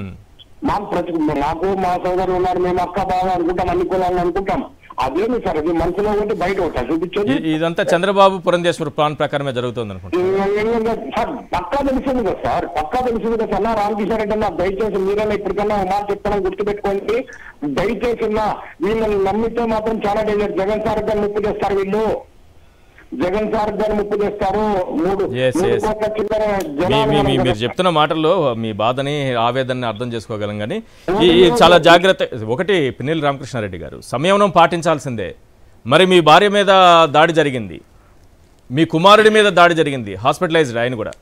నాకు మా సోదరులు ఉన్నారు, మేము అక్క బాగా అనుకుంటాం, అన్ని కులాలను అనుకుంటాం. అదేమి సార్, అది మనసులో ఒకటి బయట ఒకటి చూపించేది. ఇదంతా చంద్రబాబు పురంధేశ్వరి ప్లాన్ ప్రకారమే జరుగుతుంది అనుకుంటా సార్. పక్కా తెలిసింది కదా సార్, అన్న రామకృష్ణ రెడ్డి అన్న దయచేసి మీరైనా ఇప్పటికన్నా మాట చెప్తానని గుర్తుపెట్టుకోండి. దయచేసి వీళ్ళని నమ్మితే మాత్రం చాలా డేంజర్. జగన్ సార్ గారు ముప్పు చేస్తారు, వీళ్ళు జగన్ సార్ గారు ముప్పు చేస్తారు. మీరు చెప్తున్న మాటల్లో మీ బాధని ఆవేదనని అర్థం చేసుకోగలం. కానీ చాలా జాగ్రత్త. ఒకటి, పిన్నెల్లి రామకృష్ణారెడ్డి గారు సంయమనం పాటించాల్సిందే. మరి మీ భార్య మీద దాడి జరిగింది, మీ కుమారుడి మీద దాడి జరిగింది, హాస్పిటలైజ్డ్ ఆయన కూడా.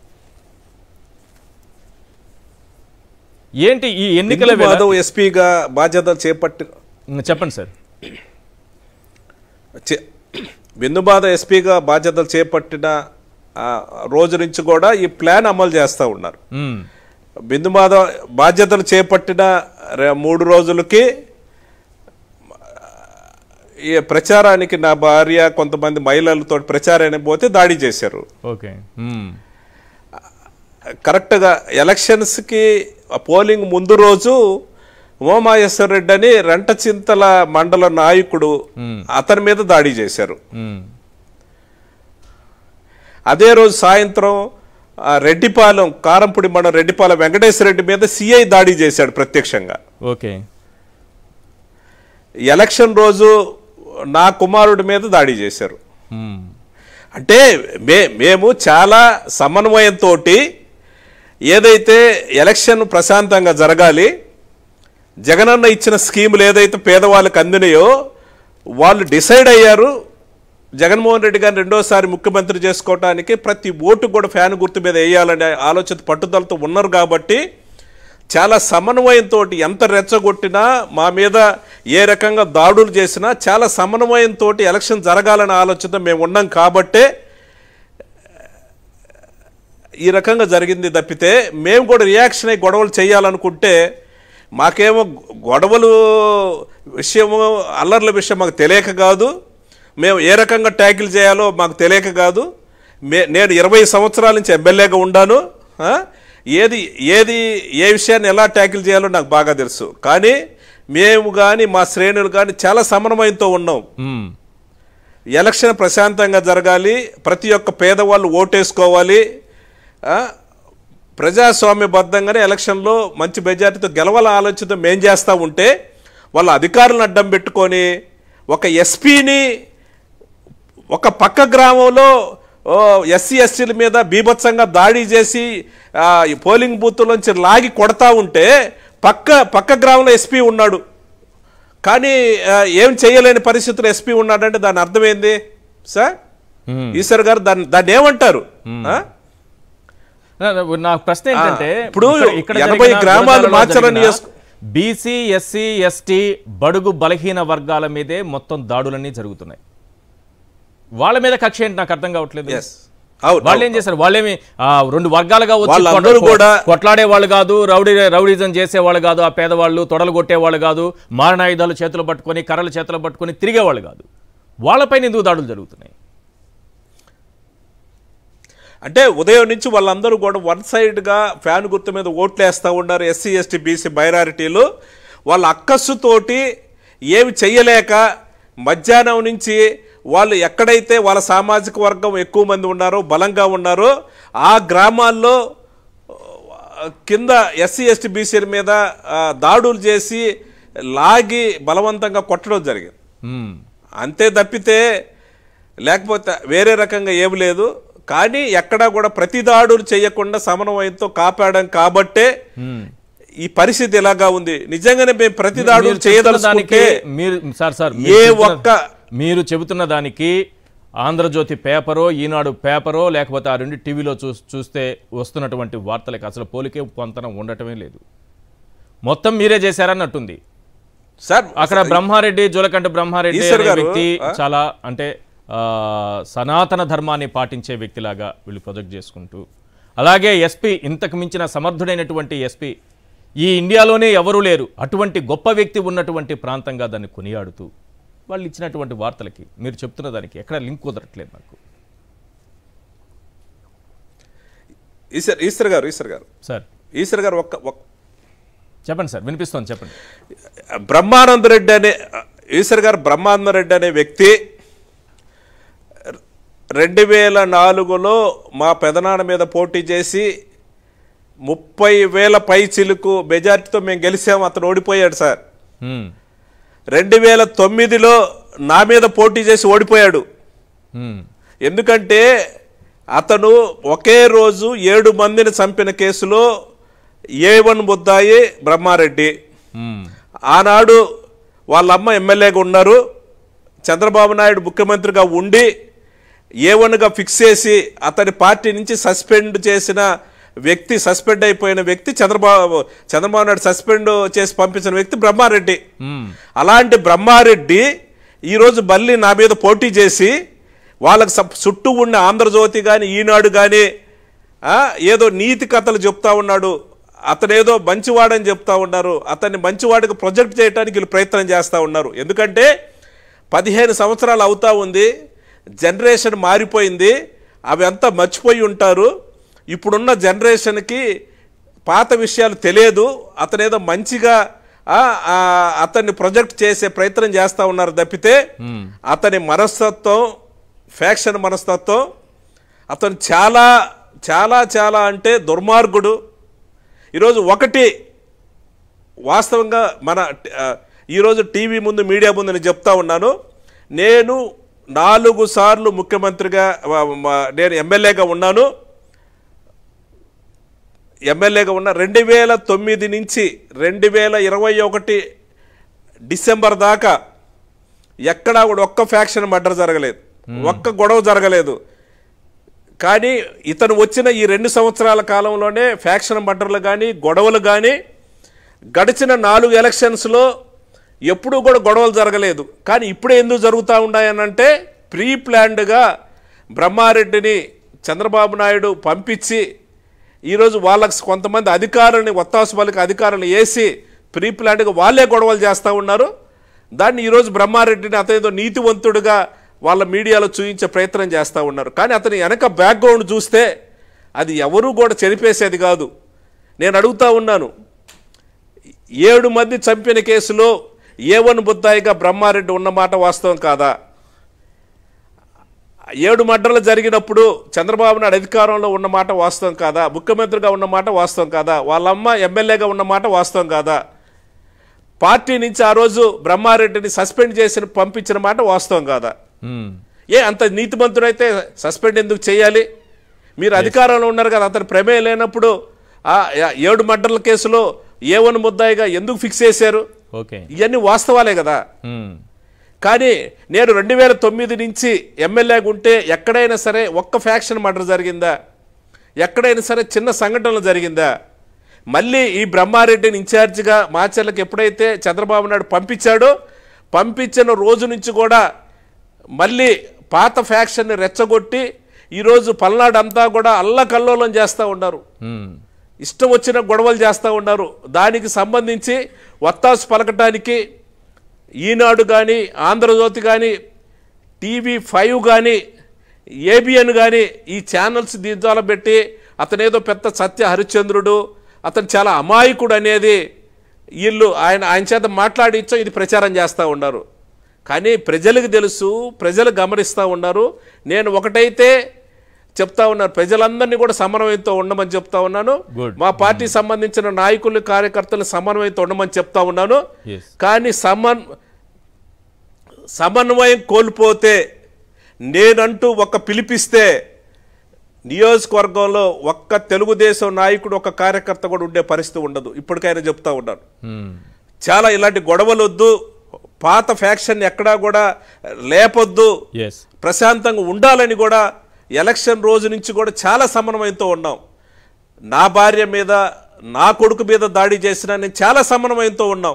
ఏంటి ఈ ఎన్నికల ఎస్పీగా బాధ్యతలు చేపట్టి చెప్పండి సార్. వెన్నుబాధ ఎస్పీగా బాధ్యతలు చేపట్టిన రోజు నుంచి కూడా ఈ ప్లాన్ అమలు చేస్తూ ఉన్నారు. బిందుబాధ బాధ్యతలు చేపట్టిన 3 రోజులకి ఈ ప్రచారానికి నా భార్య కొంతమంది మహిళలతో ప్రచారానికి పోతే దాడి చేశారు. కరెక్ట్గా ఎలక్షన్స్కి పోలింగ్ ముందు రోజు ఉమామహేశ్వర రెడ్డి అని రెంటచింతల మండల నాయకుడు, అతని మీద దాడి చేశారు. అదే రోజు సాయంత్రం రెడ్డిపాలెం కారంపూడి మండలం రెడ్డిపాలెం వెంకటేశ్వర రెడ్డి మీద సిఐ దాడి చేశాడు ప్రత్యక్షంగా. ఎలక్షన్ రోజు నా కుమారుడి మీద దాడి చేశారు. అంటే మేము చాలా సమన్వయంతో ఏదైతే ఎలక్షన్ ప్రశాంతంగా జరగాలి, జగనన్న ఇచ్చిన స్కీములు ఏదైతే పేదవాళ్ళకి అందినాయో వాళ్ళు డిసైడ్ అయ్యారు. జగన్మోహన్ రెడ్డి గారిని రెండోసారి ముఖ్యమంత్రి చేసుకోవడానికి ప్రతి ఓటు కూడా ఫ్యాన్ గుర్తు మీద వేయాలనే ఆలోచన పట్టుదలతో ఉన్నారు. కాబట్టి చాలా సమన్వయంతో ఎంత రెచ్చగొట్టినా మా మీద ఏ రకంగా దాడులు చేసినా చాలా సమన్వయంతో ఎలక్షన్ జరగాలనే ఆలోచన మేము ఉన్నాం కాబట్టే ఈ రకంగా జరిగింది తప్పితే మేము కూడా రియాక్షన్ అయ్యి గొడవలు చేయాలనుకుంటే మాకేమో గొడవలు విషయము అల్లర్ల విషయం మాకు తెలియక కాదు, మేము ఏ రకంగా ట్యాకిల్ చేయాలో మాకు తెలియక కాదు. నేను 20 సంవత్సరాల నుంచి ఎమ్మెల్యేగా ఉన్నాను. ఏ విషయాన్ని ఎలా ట్యాకిల్ చేయాలో నాకు బాగా తెలుసు. కానీ మేము కానీ మా శ్రేణులు కానీ చాలా సమన్వయంతో ఉన్నాం. ఎలక్షన్ ప్రశాంతంగా జరగాలి, ప్రతి ఒక్క పేదవాళ్ళు ఓటేసుకోవాలి, ప్రజాస్వామ్యబద్ధంగానే ఎలక్షన్లో మంచి మెజార్టీతో గెలవాల ఆలోచనతో మేం చేస్తూ ఉంటే వాళ్ళ అధికారులను అడ్డం పెట్టుకొని ఒక ఎస్పీని ఒక పక్క గ్రామంలో ఎస్సీ ఎస్టీల మీద బీభత్సంగా దాడి చేసి పోలింగ్ బూత్లోంచి లాగి కొడతా ఉంటే పక్క గ్రామంలో ఎస్పీ ఉన్నాడు, కానీ ఏం చేయలేని పరిస్థితుల్లో ఎస్పీ ఉన్నాడంటే దాని అర్థమైంది సార్. ఈశ్వర్ గారు దాన్ని ఏమంటారు? నా ప్రశ్న ఏంటంటే ఇప్పుడు 80 గ్రామాలు మార్చాలని బీసీ ఎస్సీ ఎస్టీ బడుగు బలహీన వర్గాల మీదే మొత్తం దాడులన్నీ జరుగుతున్నాయి. వాళ్ళ మీద కక్ష ఏంటి నాకు అర్థం కావట్లేదు. వాళ్ళు ఏం చేశారు? వాళ్ళేమి 2 వర్గాలుగా వచ్చి కొట్లాడే వాళ్ళు కాదు, రౌడీజం చేసేవాళ్ళు కాదు, ఆ పేదవాళ్ళు తొడలు కొట్టేవాళ్ళు కాదు, మారణాయుధాలు చేతులు పట్టుకొని కర్రలు చేతులు పట్టుకొని తిరిగేవాళ్ళు కాదు. వాళ్ళపైన ఎందుకు దాడులు జరుగుతున్నాయి? అంటే ఉదయం నుంచి వాళ్ళందరూ కూడా వన్ సైడ్గా ఫ్యాన్ గుర్తు మీద ఓట్లు వేస్తూ ఉన్నారు. ఎస్సీ ఎస్టీ బీసీ మైనారిటీలు వాళ్ళ అక్కస్సుతోటి ఏమి చెయ్యలేక మధ్యాహ్నం నుంచి వాళ్ళు ఎక్కడైతే వాళ్ళ సామాజిక వర్గం ఎక్కువ మంది ఉన్నారో బలంగా ఉన్నారో ఆ గ్రామాల్లో కింద ఎస్సీ ఎస్టీ బీసీల మీద దాడులు చేసి లాగి బలవంతంగా కొట్టడం జరిగింది. అంతే తప్పితే లేకపోతే వేరే రకంగా ఏమి లేదు. కానీ ఎక్కడా కూడా ప్రతి దాడులు చేయకుండా సమన్వయంతో కాపాడాం కాబట్టే ఈ పరిస్థితి ఎలాగా ఉంది. నిజంగానే మేము ప్రతి దాడులు చేయదలుచుకుంటే మీరు చెబుతున్న దానికి ఆంధ్రజ్యోతి పేపరో ఈనాడు పేపరో లేకపోతే ఆ 2 టీవీలో చూస్తే వస్తున్నటువంటి వార్తలకు అసలు పోలికే కొంతనం ఉండటమే లేదు. మొత్తం మీరే చేశారన్నట్టుంది సార్. అక్కడ బ్రహ్మారెడ్డి జోలకంట బ్రహ్మారెడ్డి వ్యక్తి చాలా అంటే సనాతన ధర్మాన్ని పాటించే వ్యక్తిలాగా వీళ్ళు ప్రొజెక్ట్ చేసుకుంటూ, అలాగే ఎస్పీ ఇంతకు మించిన సమర్థుడైనటువంటి ఎస్పీ ఈ ఇండియాలోనే ఎవరూ లేరు అటువంటి గొప్ప వ్యక్తి ఉన్నటువంటి ప్రాంతంగా దాన్ని కొనియాడుతూ వాళ్ళు ఇచ్చినటువంటి వార్తలకి మీరు చెప్తున్న దానికి ఎక్కడ లింక్ కుదరట్లేదు నాకు. ఈశ్వర్ గారు చెప్పండి సార్, వినిపిస్తోంది, చెప్పండి. ఈశ్వర్ గారు బ్రహ్మానందరెడ్డి అనే వ్యక్తి 2004లో మా పెదనాన్న మీద పోటీ చేసి 30,000 పై చిలుకు మెజార్టీతో మేము గెలిచాము. అతను ఓడిపోయాడు సార్. 2009లో నా మీద పోటీ చేసి ఓడిపోయాడు. ఎందుకంటే అతను ఒకే రోజు 7 మందిని చంపిన కేసులో A1 ముద్దాయి బ్రహ్మారెడ్డి. ఆనాడు వాళ్ళమ్మ ఎమ్మెల్యేగా ఉన్నారు, చంద్రబాబు నాయుడు ముఖ్యమంత్రిగా ఉండి A1గా ఫిక్స్ చేసి అతని పార్టీ నుంచి సస్పెండ్ చేసిన వ్యక్తి, సస్పెండ్ అయిపోయిన వ్యక్తి చంద్రబాబు నాయుడు సస్పెండ్ చేసి పంపించిన వ్యక్తి బ్రహ్మారెడ్డి. అలాంటి బ్రహ్మారెడ్డి ఈరోజు మళ్ళీ నా మీద పోటీ చేసి వాళ్ళకి చుట్టూ ఉన్న ఆంధ్రజ్యోతి కానీ ఈనాడు కానీ ఏదో నీతి కథలు చెప్తా ఉన్నాడు, అతనేదో మంచివాడని చెప్తా ఉన్నారు. అతన్ని మంచివాడికి ప్రొజెక్ట్ చేయడానికి వీళ్ళు ప్రయత్నం చేస్తూ ఉన్నారు. ఎందుకంటే 15 సంవత్సరాలు అవుతా ఉంది, జనరేషన్ మారిపోయింది, అవి అంతా మర్చిపోయి ఉంటారు. ఇప్పుడున్న జనరేషన్కి పాత విషయాలు తెలియదు. అతనేదో మంచిగా అతన్ని ప్రొజెక్ట్ చేసే ప్రయత్నం చేస్తూ ఉన్నారు తప్పితే అతని మనస్తత్వం ఫ్యాక్షన్ మనస్తత్వం, అతను చాలా చాలా చాలా అంటే దుర్మార్గుడు. ఈరోజు ఒకటి వాస్తవంగా ఈరోజు టీవీ ముందు మీడియా ముందు నేను చెప్తా ఉన్నాను, నేను 4 సార్లు ముఖ్యమంత్రిగా నేను ఎమ్మెల్యేగా ఉన్నాను. 2009 నుంచి 2021 డిసెంబర్ దాకా ఎక్కడా కూడా ఒక్క ఫ్యాక్షన్ మర్డర్ జరగలేదు, ఒక్క గొడవ జరగలేదు. కానీ ఇతను వచ్చిన ఈ 2 సంవత్సరాల కాలంలోనే ఫ్యాక్షన్ మర్డర్లు కానీ గొడవలు కానీ గడిచిన 4 ఎలక్షన్స్లో ఎప్పుడూ కూడా గొడవలు జరగలేదు. కానీ ఇప్పుడే ఎందుకు జరుగుతూ ఉన్నాయనంటే ప్రీ ప్లాన్డ్గా బ్రహ్మారెడ్డిని చంద్రబాబు నాయుడు పంపించి ఈరోజు వాళ్ళకి కొంతమంది అధికారులని ఒత్తాసు పలికి అధికారులను వేసి ప్రీ ప్లాన్డ్గా వాళ్ళే గొడవలు చేస్తూ ఉన్నారు. దాన్ని ఈరోజు బ్రహ్మారెడ్డిని అతనితో నీతివంతుడిగా వాళ్ళ మీడియాలో చూపించే ప్రయత్నం చేస్తూ ఉన్నారు. కానీ అతని వెనక బ్యాక్గ్రౌండ్ చూస్తే అది ఎవరూ కూడా చెరిపేసేది కాదు. నేను అడుగుతూ ఉన్నాను, 7 మంది చంపిన కేసులో A1 ముద్దాయిగా బ్రహ్మారెడ్డి ఉన్నమాట వాస్తవం కాదా? 7 మర్డర్లు జరిగినప్పుడు చంద్రబాబు నాయుడు అధికారంలో ఉన్నమాట వాస్తవం కాదా? ముఖ్యమంత్రిగా ఉన్నమాట వాస్తవం కాదా? వాళ్ళమ్మ ఎమ్మెల్యేగా ఉన్నమాట వాస్తవం కాదా? పార్టీ నుంచి ఆ రోజు బ్రహ్మారెడ్డిని సస్పెండ్ చేసి పంపించిన మాట వాస్తవం కాదా? అంత నీతిమంతుడైతే సస్పెండ్ ఎందుకు చేయాలి? మీరు అధికారంలో ఉన్నారు కదా, అతని ప్రమేయం లేనప్పుడు 7 మర్డర్ల కేసులో A1 ముద్దాయిగా ఎందుకు ఫిక్స్ చేశారు? ఇవన్నీ వాస్తవాలే కదా. కానీ నేను 2009 నుంచి ఎమ్మెల్యేగా ఉంటే ఎక్కడైనా సరే ఒక్క ఫ్యాక్షన్ మర్డర్ జరిగిందా? ఎక్కడైనా సరే చిన్న సంఘటనలు జరిగిందా? మళ్ళీ ఈ బ్రహ్మారెడ్డిని ఇన్ఛార్జిగా మాచర్లకు ఎప్పుడైతే చంద్రబాబు నాయుడు పంపించాడో పంపించిన రోజు నుంచి కూడా మళ్ళీ పాత ఫ్యాక్షన్ని రెచ్చగొట్టి ఈరోజు పల్నాడు అంతా కూడా అల్లకల్లోలం చేస్తూ ఉన్నారు. ఇష్టం వచ్చిన గొడవలు చేస్తూ ఉన్నారు. దానికి సంబంధించి వత్తాసు పలకటానికి ఈనాడు కానీ ఆంధ్రజ్యోతి కానీ TV5 కానీ ABN కానీ ఈ ఛానల్స్ దీంట్లో పెట్టి అతనేదో పెద్ద సత్య హరిశ్చంద్రుడు, అతను చాలా అమాయకుడు అనేది వీళ్ళు ఆయన చేత మాట్లాడించో ఇది ప్రచారం చేస్తూ ఉన్నారు. కానీ ప్రజలకు తెలుసు, ప్రజలు గమనిస్తూ ఉన్నారు. నేను ఒకటైతే చెప్తా ఉన్నారు, ప్రజలందరినీ కూడా సమన్వయంతో ఉండమని చెప్తా ఉన్నాను. మా పార్టీ సంబంధించిన నాయకులు కార్యకర్తలు సమన్వయంతో ఉండమని చెప్తా ఉన్నాను. కానీ సమన్వయం కోల్పోతే నేనంటూ ఒక పిలిపిస్తే నియోజకవర్గంలో ఒక్క తెలుగుదేశం నాయకుడు ఒక కార్యకర్త కూడా ఉండే పరిస్థితి ఉండదు. ఇప్పటికైనా చెప్తా ఉన్నాను. చాలా ఇలాంటి గొడవలు వద్దు, పాత ఫ్యాక్షన్ ఎక్కడా కూడా లేపొద్దు, ప్రశాంతంగా ఉండాలని కూడా ఎలక్షన్ రోజు నుంచి కూడా చాలా సమన్వయంతో ఉన్నాం. నా భార్య మీద నా కొడుకు మీద దాడి చేసినా నేను చాలా సమన్వయంతో ఉన్నాం.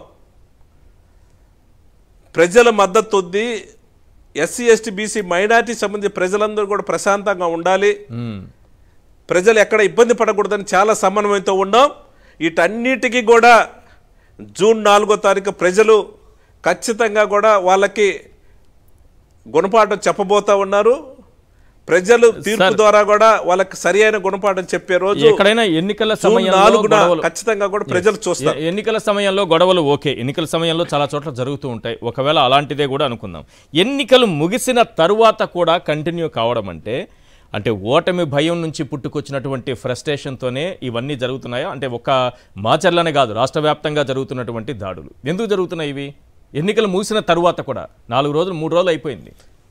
ప్రజల మద్దతు ఉంది. SC ST BC మైనారిటీ సంబంధించి ప్రజలందరూ కూడా ప్రశాంతంగా ఉండాలి, ప్రజలు ఎక్కడ ఇబ్బంది పడకూడదని చాలా సమన్వయంతో ఉన్నాం. వీటన్నిటికీ కూడా జూన్ 4వ తారీఖు ప్రజలు ఖచ్చితంగా కూడా వాళ్ళకి గుణపాఠం చెప్పబోతా ఉన్నారు. ప్రజలు తీర్పు ద్వారా కూడా వాళ్ళకి సరైన గుణపాఠం చెప్పే రోజు ఎక్కడైనా ఎన్నికల సమయంలో ఖచ్చితంగా కూడా ప్రజలు చూస్తారు. ఎన్నికల సమయంలో గొడవలు ఓకే, ఎన్నికల సమయంలో చాలా చోట్ల జరుగుతూ ఉంటాయి. ఒకవేళ అలాంటిదే కూడా అనుకుందాం, ఎన్నికలు ముగిసిన తరువాత కూడా కంటిన్యూ కావడం అంటే ఓటమి భయం నుంచి పుట్టుకొచ్చినటువంటి ఫ్రస్ట్రేషన్తోనే ఇవన్నీ జరుగుతున్నాయా? అంటే ఒక మాచర్లనే కాదు, రాష్ట్ర వ్యాప్తంగా జరుగుతున్నటువంటి దాడులు ఎందుకు జరుగుతున్నాయి? ఇవి ఎన్నికలు ముగిసిన తరువాత కూడా 4 రోజులు 3 రోజులు అయిపోయింది.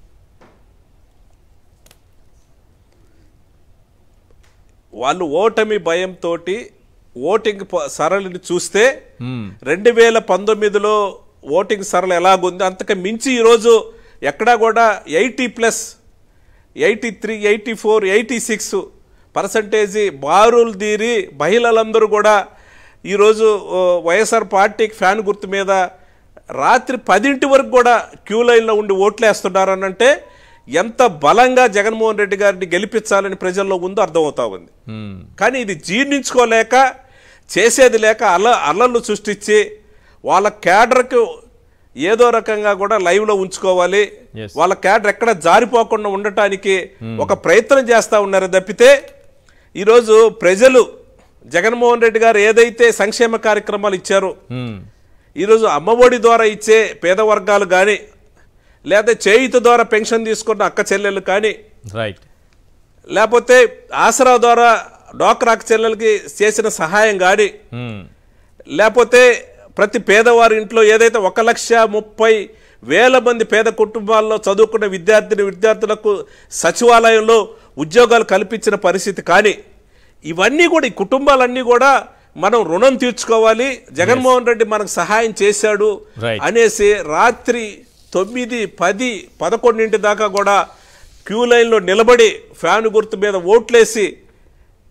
వాళ్ళు ఓటమి భయంతో ఓటింగ్ సరళిని చూస్తే 2019లో ఓటింగ్ సరళి ఎలాగుంది అంతకు మించి ఈరోజు ఎక్కడా కూడా 80+, 83, 84, 86% బారులు తీరి మహిళలందరూ కూడా ఈరోజు వైఎస్ఆర్ పార్టీకి ఫ్యాన్ గుర్తు మీద రాత్రి 10 వరకు కూడా క్యూ లైన్లో ఉండి ఓట్లేస్తున్నారనంటే ఎంత బలంగా జగన్మోహన్ రెడ్డి గారిని గెలిపించాలని ప్రజల్లో ఉందో అర్థమవుతా ఉంది. కానీ ఇది జీర్ణించుకోలేక చేసేది లేక అల్లర్లు సృష్టించి వాళ్ళ క్యాడర్కు ఏదో రకంగా కూడా లైవ్లో ఉంచుకోవాలి, వాళ్ళ క్యాడర్ ఎక్కడ జారిపోకుండా ఉండటానికి ఒక ప్రయత్నం చేస్తూ ఉన్నారు తప్పితే ఈరోజు ప్రజలు జగన్మోహన్ రెడ్డి గారు ఏదైతే సంక్షేమ కార్యక్రమాలు ఇచ్చారో ఈరోజు అమ్మఒడి ద్వారా ఇచ్చే పేద వర్గాలు కానీ లేదా చేయుత ద్వారా పెన్షన్ తీసుకున్న అక్క చెల్లెలు కానీ లేకపోతే ఆసరా ద్వారా డ్వాక్రా అక్క చెల్లెలకి చేసిన సహాయం కానీ లేకపోతే ప్రతి పేదవారి ఇంట్లో ఏదైతే 1,30,000 మంది పేద కుటుంబాల్లో చదువుకున్న విద్యార్థులకు సచివాలయంలో ఉద్యోగాలు కల్పించిన పరిస్థితి కానీ ఇవన్నీ కూడా ఈ కుటుంబాలన్నీ కూడా మనం రుణం తీర్చుకోవాలి, జగన్మోహన్ రెడ్డి మనకు సహాయం చేశాడు అనేసి రాత్రి 9, 10, 11 దాకా కూడా క్యూ లైన్లో నిలబడి ఫ్యాన్ గుర్తు మీద ఓట్లేసి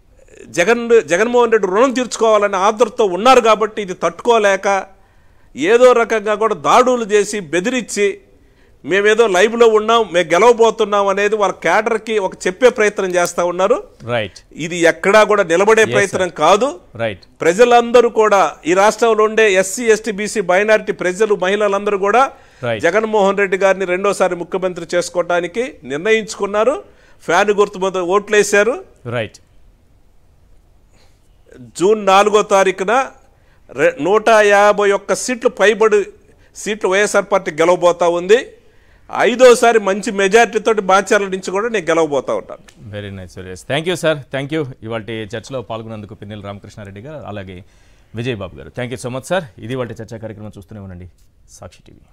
జగన్మోహన్ రెడ్డి రుణం తీర్చుకోవాలని ఆదుర్తో ఉన్నారు కాబట్టి ఇది తట్టుకోలేక ఏదో రకంగా కూడా దాడులు చేసి బెదిరించి మేమేదో లైవ్లో ఉన్నాం, మేము గెలవబోతున్నాం అనేది వాళ్ళ క్యాడర్కి ఒక చెప్పే ప్రయత్నం చేస్తూ ఉన్నారు. రైట్, ఇది ఎక్కడా కూడా నిలబడే ప్రయత్నం కాదు. రైట్, ప్రజలందరూ కూడా ఈ రాష్ట్రంలో ఉండే ఎస్సీ ఎస్టీ బీసీ మైనారిటీ ప్రజలు మహిళలందరూ కూడా జగన్మోహన్ రెడ్డి గారిని రెండోసారి ముఖ్యమంత్రి చేసుకోవడానికి నిర్ణయించుకున్నారు. ఫ్యాన్ గుర్తు మీద ఓట్లేశారు. రైట్, జూన్ 4వ తారీఖున 151 సీట్లు పైబడి సీట్లు వైఎస్ఆర్ పార్టీ గెలవబోతా ఉంది. 5వసారి మంచి మెజార్టీతో బాచర్ల నుంచి కూడా నేను గెలవబోతా ఉంటాను. Very nice, very nice. Thank you sir, thank you. ఇవాళ చర్చలో పాల్గొన్నందుకు పిన్నెల రామకృష్ణారెడ్డి గారు అలాగే విజయబాబు గారు, thank you so much sir. ఇది వాళ్ళ చర్చా కార్యక్రమం చూస్తూనే ఉండండి సాక్షి టీవీ.